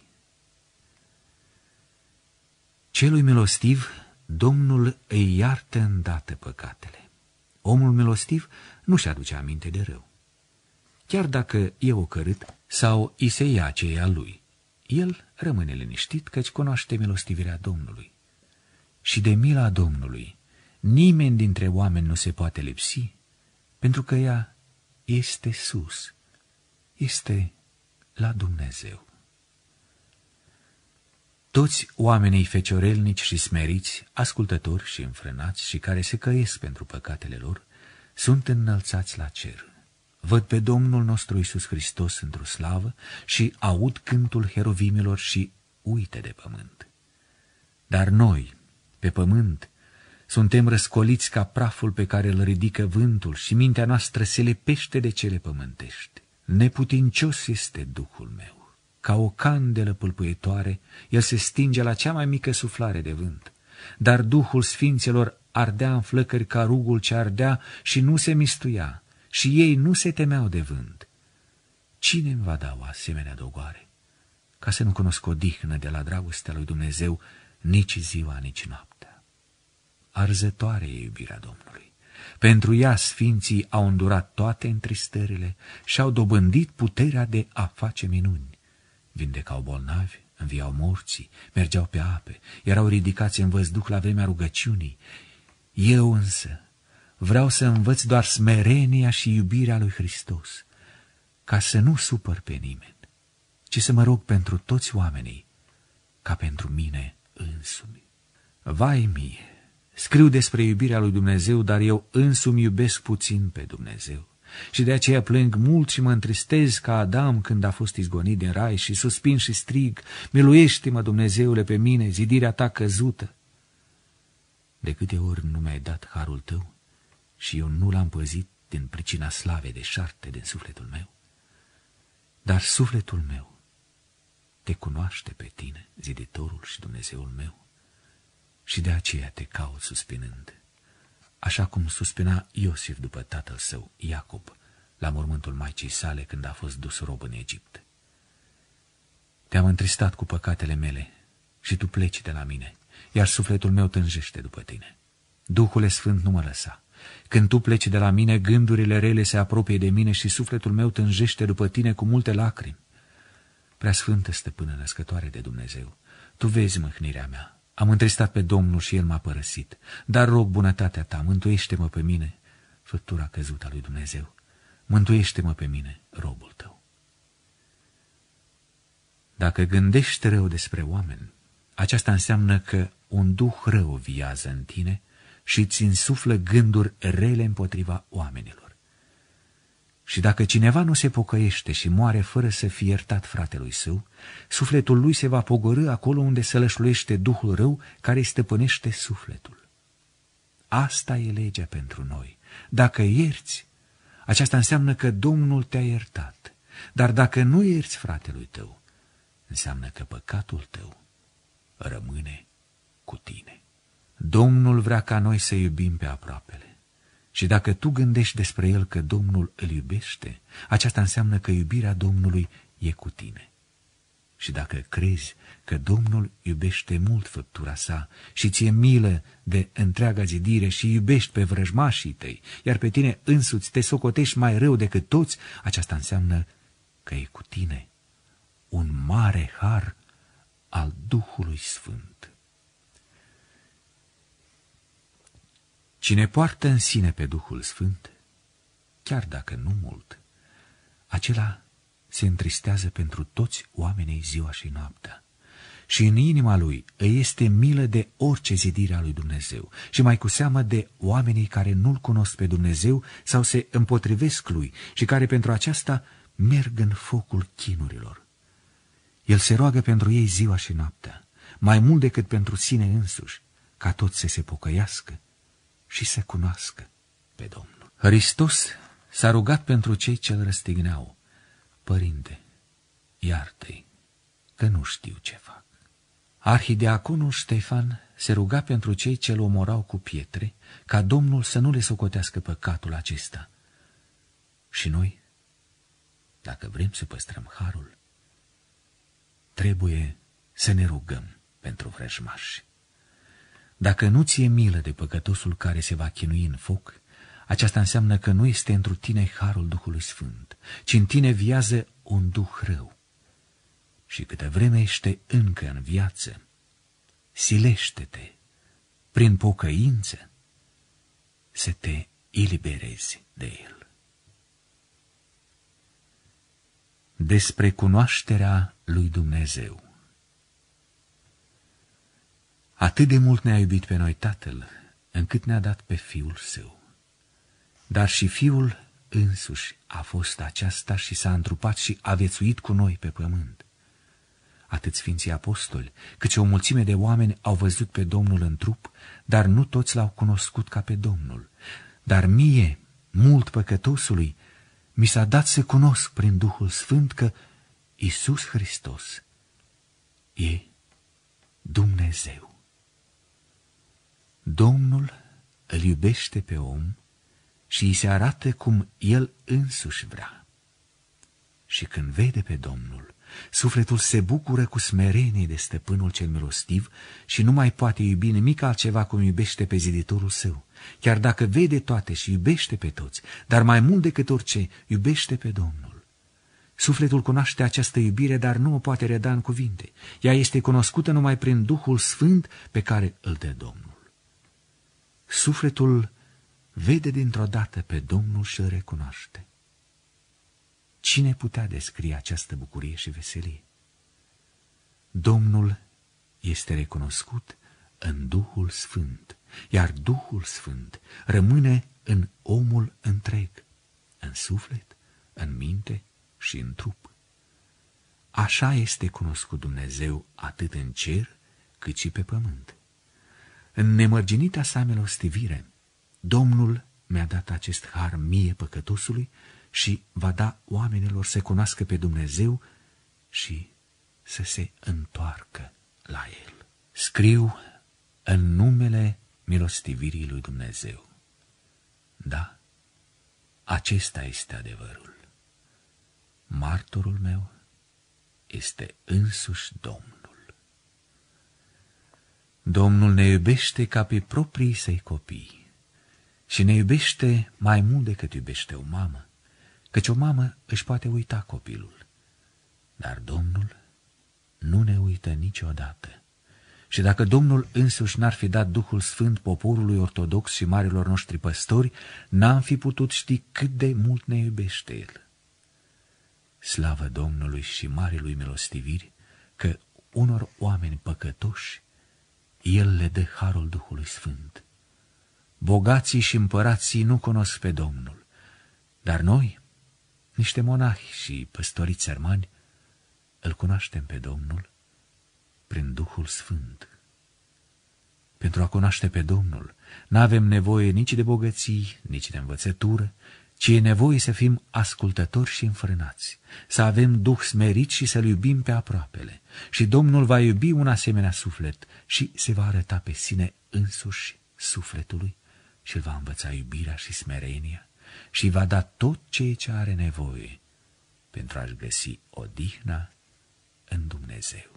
A: Celui milostiv, Domnul îi iartă îndată păcatele. Omul milostiv nu-și aduce aminte de rău. Chiar dacă e ocărât sau îi se ia ce e al lui, el rămâne liniștit căci cunoaște milostivirea Domnului. Și de mila Domnului nimeni dintre oameni nu se poate lipsi, pentru că ea este sus, este la Dumnezeu. Toți oamenii feciorelnici și smeriți, ascultători și înfrânați și care se căiesc pentru păcatele lor, sunt înălțați la cer. Văd pe Domnul nostru Iisus Hristos într-o slavă și aud cântul heruvimilor și uită de pământ. Dar noi, pe pământ, suntem răscoliți ca praful pe care îl ridică vântul și mintea noastră se lepește de cele pământești. Neputincios este Duhul meu. Ca o candelă pâlpâietoare, el se stinge la cea mai mică suflare de vânt. Dar Duhul Sfinților ardea în flăcări ca rugul ce ardea și nu se mistuia, și ei nu se temeau de vânt. Cine îmi va da o asemenea dogoare? Ca să nu cunosc odihnă de la dragostea lui Dumnezeu nici ziua, nici noaptea. Arzătoare e iubirea Domnului. Pentru ea sfinții au îndurat toate întristările și au dobândit puterea de a face minuni. Vindecau bolnavi, înviau morții, mergeau pe ape, erau ridicați în văzduh la vremea rugăciunii. Eu însă vreau să învăț doar smerenia și iubirea lui Hristos, ca să nu supăr pe nimeni, ci să mă rog pentru toți oamenii, ca pentru mine însumi. Vai mie, scriu despre iubirea lui Dumnezeu, dar eu însumi iubesc puțin pe Dumnezeu. Și de aceea plâng mult și mă întristez ca Adam când a fost izgonit din rai și suspin și strig, miluiește-mă, Dumnezeule, pe mine, zidirea ta căzută. De câte ori nu mi-ai dat harul tău și eu nu l-am păzit din pricina slavei deșarte din sufletul meu? Dar sufletul meu te cunoaște pe tine, ziditorul și Dumnezeul meu, și de aceea te caut suspinând, așa cum suspina Iosif după tatăl său, Iacob, la mormântul maicii sale când a fost dus rob în Egipt. Te-am întristat cu păcatele mele și tu pleci de la mine, iar sufletul meu tânjește după tine. Duhule Sfânt, nu mă lăsa. Când tu pleci de la mine, gândurile rele se apropie de mine și sufletul meu tânjește după tine cu multe lacrimi. Preasfântă Stăpână născătoare de Dumnezeu, tu vezi mâhnirea mea. Am întristat pe Domnul și El m-a părăsit, dar rog bunătatea ta, mântuiește-mă pe mine, făptura căzută a lui Dumnezeu. Mântuiește-mă pe mine, robul tău. Dacă gândești rău despre oameni, aceasta înseamnă că un duh rău viază în tine și îți insuflă gânduri rele împotriva oamenilor. Și dacă cineva nu se pocăiește și moare fără să fie iertat fratelui său, sufletul lui se va pogorî acolo unde sălășluiește duhul rău care îi stăpânește sufletul. Asta e legea pentru noi. Dacă ierți, aceasta înseamnă că Domnul te-a iertat. Dar dacă nu ierți fratelui tău, înseamnă că păcatul tău rămâne cu tine. Domnul vrea ca noi să iubim pe aproapele. Și dacă tu gândești despre el că Domnul îl iubește, aceasta înseamnă că iubirea Domnului e cu tine. Și dacă crezi că Domnul iubește mult făptura sa și ție milă de întreaga zidire și iubești pe vrăjmașii tăi, iar pe tine însuți te socotești mai rău decât toți, aceasta înseamnă că e cu tine un mare har al Duhului Sfânt. Cine poartă în sine pe Duhul Sfânt, chiar dacă nu mult, acela se întristează pentru toți oamenii ziua și noaptea. Și în inima lui îi este milă de orice zidire a lui Dumnezeu și mai cu seamă de oamenii care nu-L cunosc pe Dumnezeu sau se împotrivesc lui și care pentru aceasta merg în focul chinurilor. El se roagă pentru ei ziua și noaptea, mai mult decât pentru sine însuși, ca toți să se pocăiască și să cunoască pe Domnul. Hristos s-a rugat pentru cei ce îl răstigneau: Părinte, iartă-i, că nu știu ce fac. Arhidiaconul Ștefan se ruga pentru cei ce îl omorau cu pietre, ca Domnul să nu le socotească păcatul acesta. Și noi, dacă vrem să păstrăm harul, trebuie să ne rugăm pentru vrăjmași. Dacă nu ți-e milă de păcătosul care se va chinui în foc, aceasta înseamnă că nu este întru tine harul Duhului Sfânt, ci în tine viază un duh rău. Și câtă vreme ești încă în viață, silește-te, prin pocăință, să te eliberezi de el. Despre cunoașterea lui Dumnezeu. Atât de mult ne-a iubit pe noi Tatăl, încât ne-a dat pe Fiul Său. Dar și Fiul însuși a fost aceasta și s-a întrupat și a viețuit cu noi pe pământ. Atât Sfinții Apostoli, cât și o mulțime de oameni au văzut pe Domnul în trup, dar nu toți l-au cunoscut ca pe Domnul. Dar mie, mult păcătosului, mi s-a dat să cunosc prin Duhul Sfânt că Iisus Hristos e Dumnezeu. Domnul îl iubește pe om și îi se arată cum El însuși vrea. Și când vede pe Domnul, sufletul se bucură cu smerenie de stăpânul cel milostiv și nu mai poate iubi nimic altceva cum iubește pe ziditorul său, chiar dacă vede toate și iubește pe toți, dar mai mult decât orice, iubește pe Domnul. Sufletul cunoaște această iubire, dar nu o poate reda în cuvinte. Ea este cunoscută numai prin Duhul Sfânt pe care îl dă Domnul. Sufletul vede dintr-o dată pe Domnul și îl recunoaște. Cine putea descrie această bucurie și veselie? Domnul este recunoscut în Duhul Sfânt, iar Duhul Sfânt rămâne în omul întreg, în suflet, în minte și în trup. Așa este cunoscut Dumnezeu atât în cer cât și pe pământ. În nemărginita sa milostivire, Domnul mi-a dat acest har mie păcătosului și va da oamenilor să cunoască pe Dumnezeu și să se întoarcă la El. Scriu în numele milostivirii lui Dumnezeu. Da, acesta este adevărul. Martorul meu este însuși Domnul. Domnul ne iubește ca pe proprii săi copii și ne iubește mai mult decât iubește o mamă, căci o mamă își poate uita copilul, dar Domnul nu ne uită niciodată. Și dacă Domnul însuși n-ar fi dat Duhul Sfânt poporului ortodox și marilor noștri păstori, n-am fi putut ști cât de mult ne iubește El. Slavă Domnului și marilui milostiviri, că unor oameni păcătoși El le dă harul Duhului Sfânt. Bogații și împărații nu cunosc pe Domnul, dar noi, niște monahi și păstori țărmani, îl cunoaștem pe Domnul prin Duhul Sfânt. Pentru a cunoaște pe Domnul, n-avem nevoie nici de bogății, nici de învățătură, ci e nevoie să fim ascultători și înfrânați, să avem duh smerit și să-L iubim pe aproapele. Și Domnul va iubi un asemenea suflet și se va arăta pe sine însuși sufletului și îl va învăța iubirea și smerenia și va da tot ceea ce are nevoie pentru a-și găsi odihna în Dumnezeu.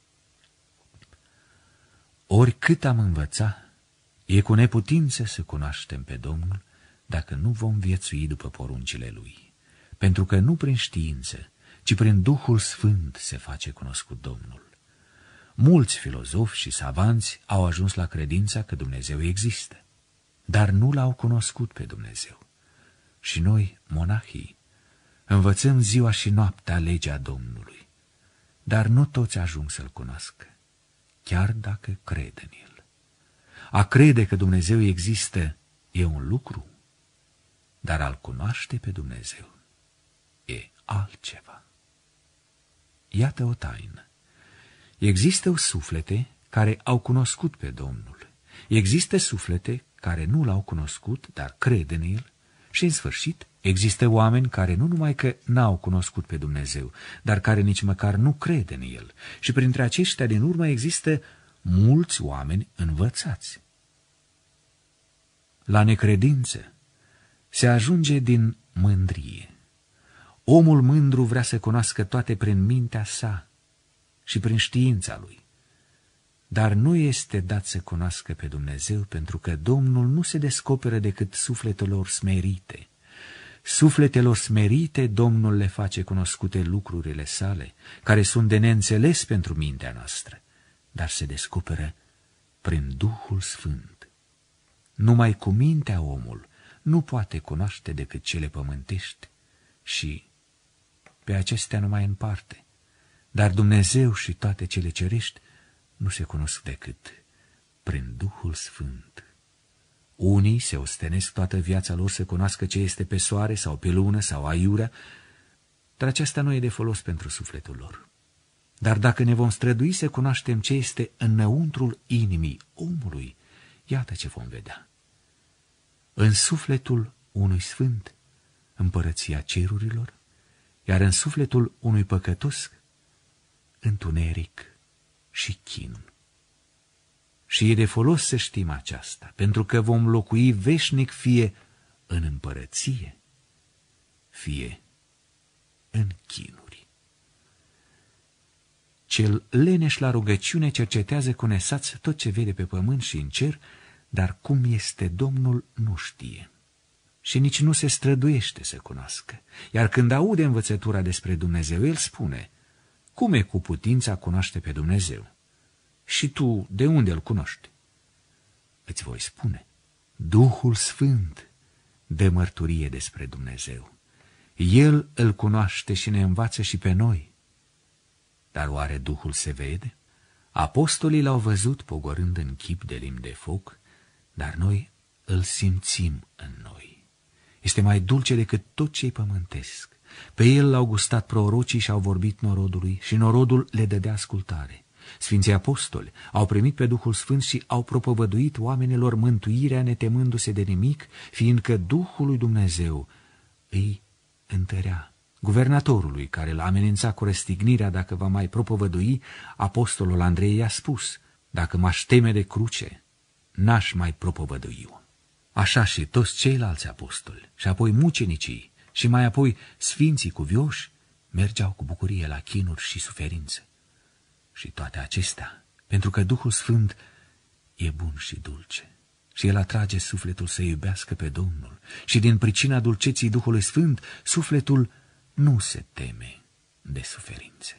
A: Oricât am învățat, e cu neputință să cunoaștem pe Domnul dacă nu vom viețui după poruncile Lui, pentru că nu prin știință, ci prin Duhul Sfânt se face cunoscut Domnul. Mulți filozofi și savanți au ajuns la credința că Dumnezeu există, dar nu L-au cunoscut pe Dumnezeu. Și noi, monahii, învățăm ziua și noaptea legea Domnului, dar nu toți ajung să-L cunoască, chiar dacă cred în El. A crede că Dumnezeu există e un lucru, dar a-L cunoaște pe Dumnezeu e altceva. Iată o taină. Există suflete care au cunoscut pe Domnul. Există suflete care nu L-au cunoscut, dar cred în El, Și în sfârșit, există oameni care nu numai că n-au cunoscut pe Dumnezeu, dar care nici măcar nu cred în El. Și printre aceștia din urmă există mulți oameni învățați. La necredință se ajunge din mândrie. Omul mândru vrea să cunoască toate prin mintea sa și prin știința lui. Dar nu este dat să cunoască pe Dumnezeu, pentru că Domnul nu se descoperă decât sufletelor smerite. Sufletelor smerite Domnul le face cunoscute lucrurile sale, care sunt de neînțeles pentru mintea noastră, dar se descoperă prin Duhul Sfânt. Numai cu mintea omul nu poate cunoaște decât cele pământești și pe acestea numai în parte. Dar Dumnezeu și toate cele cerești nu se cunosc decât prin Duhul Sfânt. Unii se ostenesc toată viața lor să cunoască ce este pe soare sau pe lună sau aiurea, dar aceasta nu e de folos pentru sufletul lor. Dar dacă ne vom strădui să cunoaștem ce este înăuntrul inimii omului, iată ce vom vedea. În sufletul unui sfânt, împărăția cerurilor, iar în sufletul unui păcătos, întuneric și chin. Și e de folos să știm aceasta, pentru că vom locui veșnic fie în împărăție, fie în chinuri. Cel leneș la rugăciune cercetează cu nesaț tot ce vede pe pământ și în cer, dar cum este Domnul nu știe și nici nu se străduiește să cunoască. Iar când aude învățătura despre Dumnezeu, el spune: cum e cu putința cunoaște pe Dumnezeu? Și tu de unde îl cunoști? Îți voi spune: Duhul Sfânt dă mărturie despre Dumnezeu. El îl cunoaște și ne învață și pe noi. Dar oare Duhul se vede? Apostolii l-au văzut pogorând în chip de limb de foc, dar noi îl simțim în noi. Este mai dulce decât tot ce-i pământesc. Pe el l-au gustat prorocii și au vorbit norodului și norodul le dădea ascultare. Sfinții apostoli au primit pe Duhul Sfânt și au propovăduit oamenilor mântuirea netemându-se de nimic, fiindcă Duhul lui Dumnezeu îi întărea. Guvernatorului, care l-a amenințat cu răstignirea dacă va mai propovădui, apostolul Andrei i-a spus: dacă m-aș teme de cruce, n-aș mai propovădui-o. Așa și toți ceilalți apostoli, și apoi mucenicii, și mai apoi sfinții cuvioși, mergeau cu bucurie la chinuri și suferințe. Și toate acestea, pentru că Duhul Sfânt e bun și dulce, și el atrage sufletul să iubească pe Domnul, și din pricina dulceții Duhului Sfânt, sufletul nu se teme de suferințe.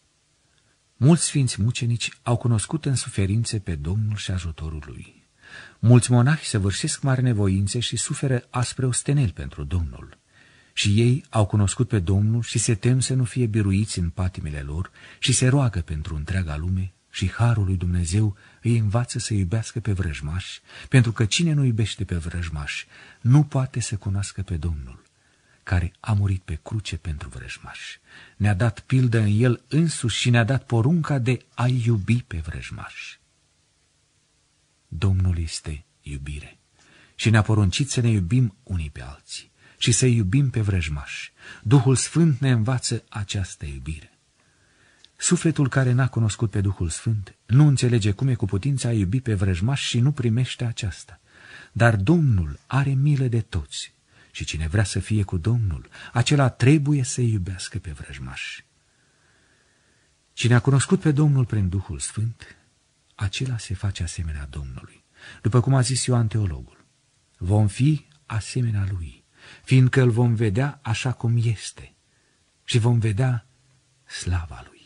A: Mulți sfinți mucenici au cunoscut în suferințe pe Domnul și ajutorul lui. Mulți monahi săvârșesc mari nevoințe și suferă aspre osteneli pentru Domnul. Și ei au cunoscut pe Domnul și se tem să nu fie biruiți în patimile lor și se roagă pentru întreaga lume și harul lui Dumnezeu îi învață să iubească pe vrăjmași, pentru că cine nu iubește pe vrăjmași nu poate să cunoască pe Domnul, care a murit pe cruce pentru vrăjmași. Ne-a dat pildă în el însuși și ne-a dat porunca de a iubi pe vrăjmași. Domnul este iubire și ne-a poruncit să ne iubim unii pe alții și să iubim pe vrăjmași. Duhul Sfânt ne învață această iubire. Sufletul care n-a cunoscut pe Duhul Sfânt nu înțelege cum e cu putința a iubi pe vrăjmași și nu primește aceasta. Dar Domnul are milă de toți și cine vrea să fie cu Domnul, acela trebuie să iubească pe vrăjmași. Cine a cunoscut pe Domnul prin Duhul Sfânt, acela se face asemenea Domnului. După cum a zis Ioan Teologul, vom fi asemenea Lui, fiindcă îl vom vedea așa cum este și vom vedea slava Lui.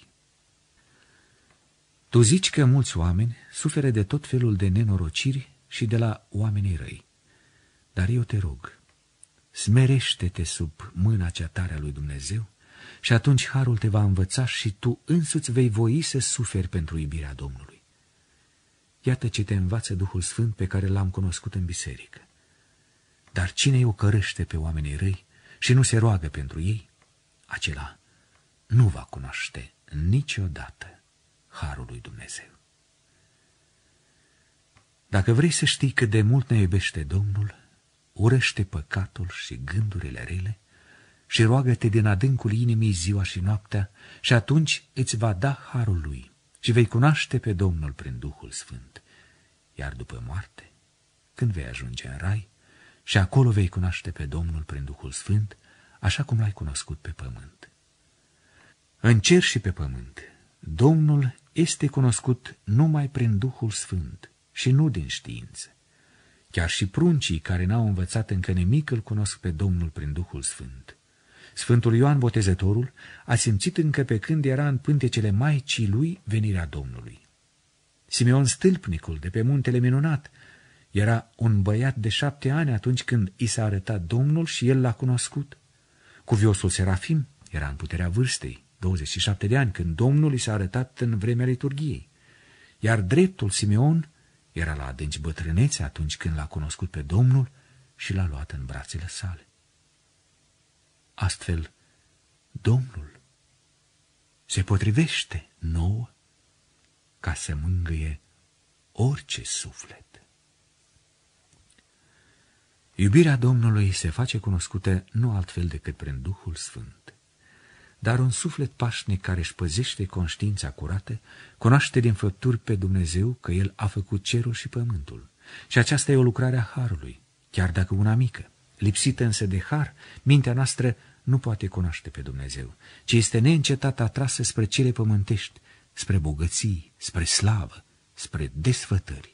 A: Tu zici că mulți oameni suferă de tot felul de nenorociri și de la oamenii răi. Dar eu te rog, smerește-te sub mâna cea tare a lui Dumnezeu și atunci harul te va învăța și tu însuți vei voi să suferi pentru iubirea Domnului. Iată ce te învață Duhul Sfânt pe care l-am cunoscut în biserică. Dar cine îi ocărăște pe oamenii răi și nu se roagă pentru ei, acela nu va cunoaște niciodată harul lui Dumnezeu. Dacă vrei să știi cât de mult ne iubește Domnul, urăște păcatul și gândurile rele și roagă-te din adâncul inimii ziua și noaptea și atunci îți va da harul lui și vei cunoaște pe Domnul prin Duhul Sfânt. Iar după moarte, când vei ajunge în rai, și acolo vei cunoaște pe Domnul prin Duhul Sfânt, așa cum l-ai cunoscut pe pământ. În cer și pe pământ, Domnul este cunoscut numai prin Duhul Sfânt și nu din știință. Chiar și pruncii care n-au învățat încă nimic îl cunosc pe Domnul prin Duhul Sfânt. Sfântul Ioan Botezătorul a simțit încă pe când era în pântecele Maicii lui venirea Domnului. Simeon Stâlpnicul de pe Muntele Minunat era un băiat de 7 ani atunci când i s-a arătat Domnul și el l-a cunoscut. Cuviosul Serafim era în puterea vârstei, 27 de ani, când Domnul i s-a arătat în vremea liturghiei. Iar dreptul Simeon era la adânci bătrânețe atunci când l-a cunoscut pe Domnul și l-a luat în brațele sale. Astfel, Domnul se potrivește nouă ca să mângâie orice suflet. Iubirea Domnului se face cunoscută nu altfel decât prin Duhul Sfânt. Dar un suflet pașnic care își păzește conștiința curată, cunoaște din făpturi pe Dumnezeu că El a făcut cerul și pământul. Și aceasta e o lucrare a harului, chiar dacă una mică. Lipsită însă de har, mintea noastră nu poate cunoaște pe Dumnezeu, ci este neîncetat atrasă spre cele pământești, spre bogății, spre slavă, spre desfătări.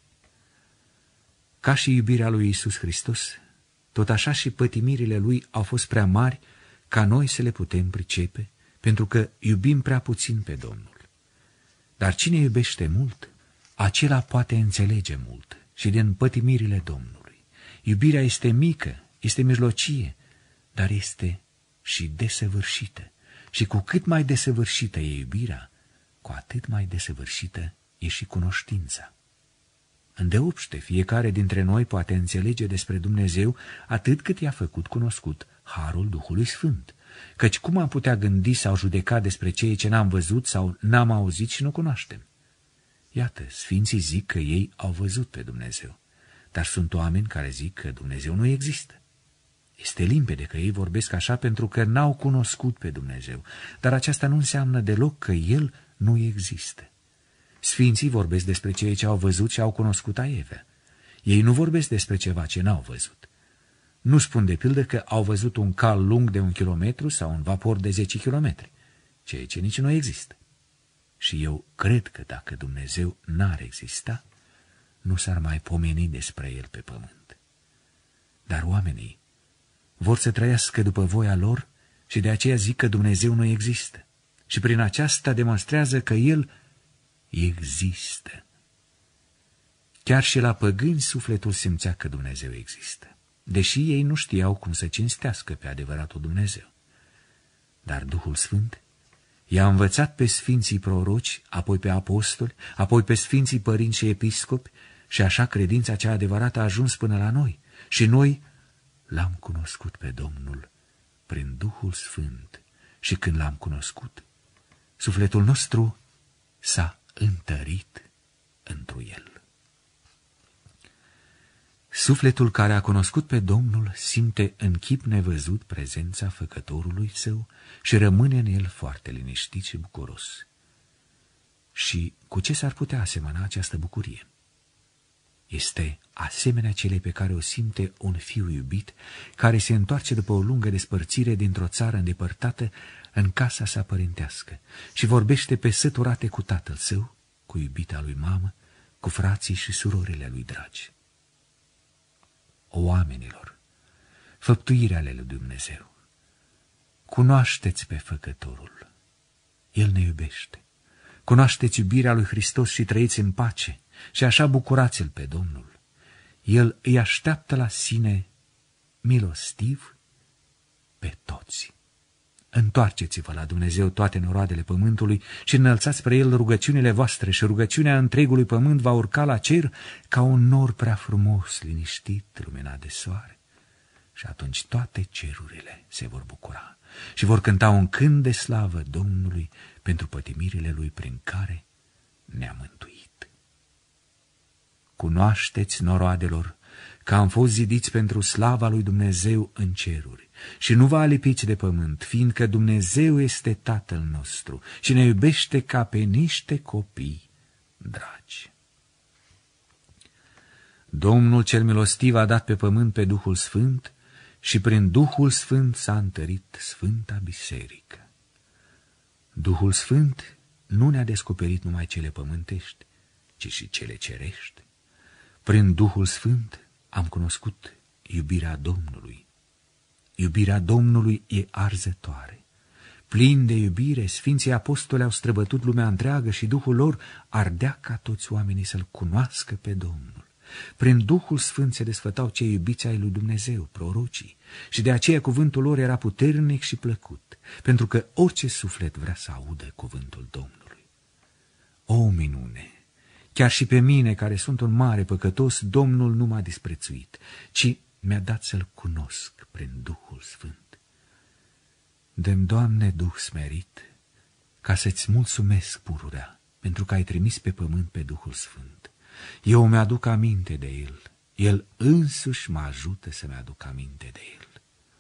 A: Ca și iubirea lui Iisus Hristos, tot așa și pătimirile lui au fost prea mari ca noi să le putem pricepe, pentru că iubim prea puțin pe Domnul. Dar cine iubește mult, acela poate înțelege mult și din pătimirile Domnului. Iubirea este mică, este mijlocie, dar este și desăvârșită. Și cu cât mai desăvârșită e iubirea, cu atât mai desăvârșită e și cunoștința. Îndeopște, fiecare dintre noi poate înțelege despre Dumnezeu atât cât i-a făcut cunoscut harul Duhului Sfânt. Căci cum am putea gândi sau judeca despre ceea ce n-am văzut sau n-am auzit și nu cunoaștem? Iată, sfinții zic că ei au văzut pe Dumnezeu, dar sunt oameni care zic că Dumnezeu nu există. Este limpede că ei vorbesc așa pentru că n-au cunoscut pe Dumnezeu, dar aceasta nu înseamnă deloc că El nu există. Sfinții vorbesc despre ceea ce au văzut și au cunoscut aievea. Ei nu vorbesc despre ceva ce n-au văzut. Nu spun de pildă că au văzut un cal lung de 1 kilometru sau un vapor de 10 kilometri, ceea ce nici nu există. Și eu cred că dacă Dumnezeu n-ar exista, nu s-ar mai pomeni despre El pe pământ. Dar oamenii vor să trăiască după voia lor și de aceea zic că Dumnezeu nu există. Și prin aceasta demonstrează că El există. Chiar și la păgâni sufletul simțea că Dumnezeu există, deși ei nu știau cum să cinstească pe adevăratul Dumnezeu. Dar Duhul Sfânt i-a învățat pe sfinții proroci, apoi pe apostoli, apoi pe sfinții părinți și episcopi, și așa credința cea adevărată a ajuns până la noi. Și noi l-am cunoscut pe Domnul prin Duhul Sfânt. Și când l-am cunoscut, sufletul nostru s-a întărit întru El. Sufletul care a cunoscut pe Domnul simte în chip nevăzut prezența Făcătorului Său și rămâne în El foarte liniștit și bucuros. Și cu ce s-ar putea asemăna această bucurie? Este asemenea celei pe care o simte un fiu iubit, care se întoarce după o lungă despărțire dintr-o țară îndepărtată în casa sa părintească și vorbește pe săturate cu tatăl său, cu iubita lui mamă, cu frații și surorile lui dragi. Oamenilor, făptuirea ale lui Dumnezeu, cunoașteți pe Făcătorul. El ne iubește. Cunoașteți iubirea lui Hristos și trăiți în pace și așa bucurați-L pe Domnul. El îi așteaptă la sine milostiv pe toți. Întoarceți-vă la Dumnezeu toate noroadele pământului și înălțați spre El rugăciunile voastre și rugăciunea întregului pământ va urca la cer ca un nor prea frumos, liniștit, luminat de soare. Și atunci toate cerurile se vor bucura și vor cânta un cânt de slavă Domnului pentru pătimirile Lui prin care ne-a mântuit. Cunoașteți, noroadelor, că am fost zidiți pentru slava lui Dumnezeu în ceruri și nu vă alipiți de pământ, fiindcă Dumnezeu este Tatăl nostru și ne iubește ca pe niște copii dragi. Domnul cel milostiv a dat pe pământ pe Duhul Sfânt și prin Duhul Sfânt s-a întărit Sfânta Biserică. Duhul Sfânt nu ne-a descoperit numai cele pământești, ci și cele cerești. Prin Duhul Sfânt am cunoscut iubirea Domnului. Iubirea Domnului e arzătoare. Plini de iubire, Sfinții Apostoli au străbătut lumea întreagă și Duhul lor ardea ca toți oamenii să-L cunoască pe Domnul. Prin Duhul Sfânt se desfătau cei iubiți ai lui Dumnezeu, prorocii, și de aceea cuvântul lor era puternic și plăcut, pentru că orice suflet vrea să audă cuvântul Domnului. O minune! Chiar și pe mine, care sunt un mare păcătos, Domnul nu m-a disprețuit, ci mi-a dat să-L cunosc prin Duhul Sfânt. Dă-mi, Doamne, Duh smerit, ca să-ți mulțumesc pururea, pentru că ai trimis pe pământ pe Duhul Sfânt. Eu mi-aduc aminte de El, El însuși mă ajută să-mi aduc aminte de El.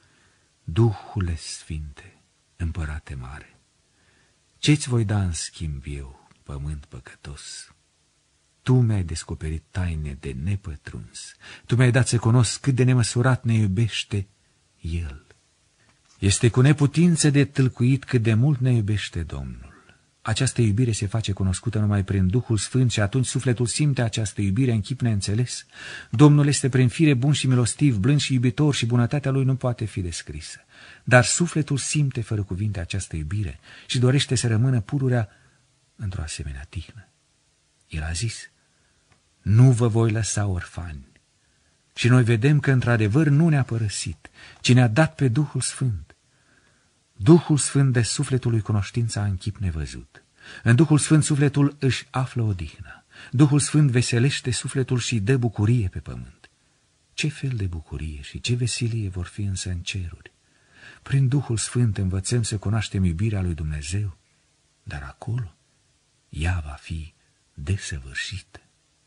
A: Duhule Sfinte, Împărate mare, ce-ți voi da în schimb eu, pământ păcătos? Tu mi-ai descoperit taine de nepătruns, Tu mi-ai dat să cunosc cât de nemăsurat ne iubește El. Este cu neputință de tâlcuit cât de mult ne iubește Domnul. Această iubire se face cunoscută numai prin Duhul Sfânt și atunci sufletul simte această iubire în chip neînțeles. Domnul este prin fire bun și milostiv, blând și iubitor și bunătatea Lui nu poate fi descrisă. Dar sufletul simte fără cuvinte această iubire și dorește să rămână pururea într-o asemenea tihnă. El a zis, nu vă voi lăsa orfani. Și noi vedem că într-adevăr nu ne-a părăsit, ci ne-a dat pe Duhul Sfânt. Duhul Sfânt dă sufletului cunoștința în chip nevăzut. În Duhul Sfânt sufletul își află odihnă. Duhul Sfânt veselește sufletul și dă bucurie pe pământ. Ce fel de bucurie și ce veselie vor fi însă în ceruri? Prin Duhul Sfânt învățăm să cunoaștem iubirea lui Dumnezeu, dar acolo ea va fi desăvârșită.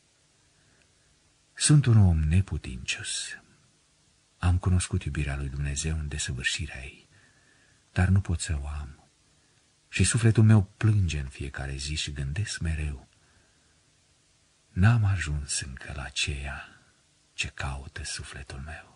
A: Sunt un om neputincios. Am cunoscut iubirea lui Dumnezeu în desăvârșirea ei, dar nu pot să o am. Și sufletul meu plânge în fiecare zi și gândesc mereu. N-am ajuns încă la ceea ce caută sufletul meu.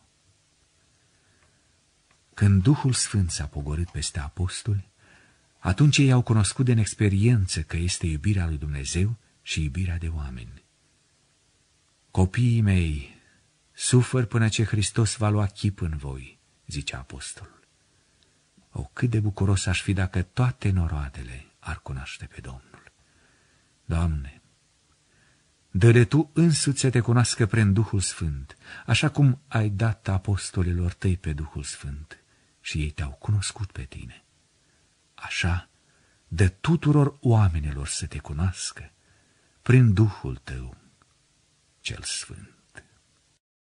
A: Când Duhul Sfânt s-a pogorât peste apostoli, atunci ei au cunoscut în experiență că este iubirea lui Dumnezeu și iubirea de oameni. Copiii mei, sufăr până ce Hristos va lua chip în voi, zice apostolul. O, cât de bucuros aș fi dacă toate noroadele ar cunoaște pe Domnul. Doamne, dă-le Tu însuți să Te cunoască prin Duhul Sfânt, așa cum ai dat apostolilor Tăi pe Duhul Sfânt și ei Te-au cunoscut pe Tine. Așa, dă tuturor oamenilor să Te cunoască prin Duhul Tău cel Sfânt.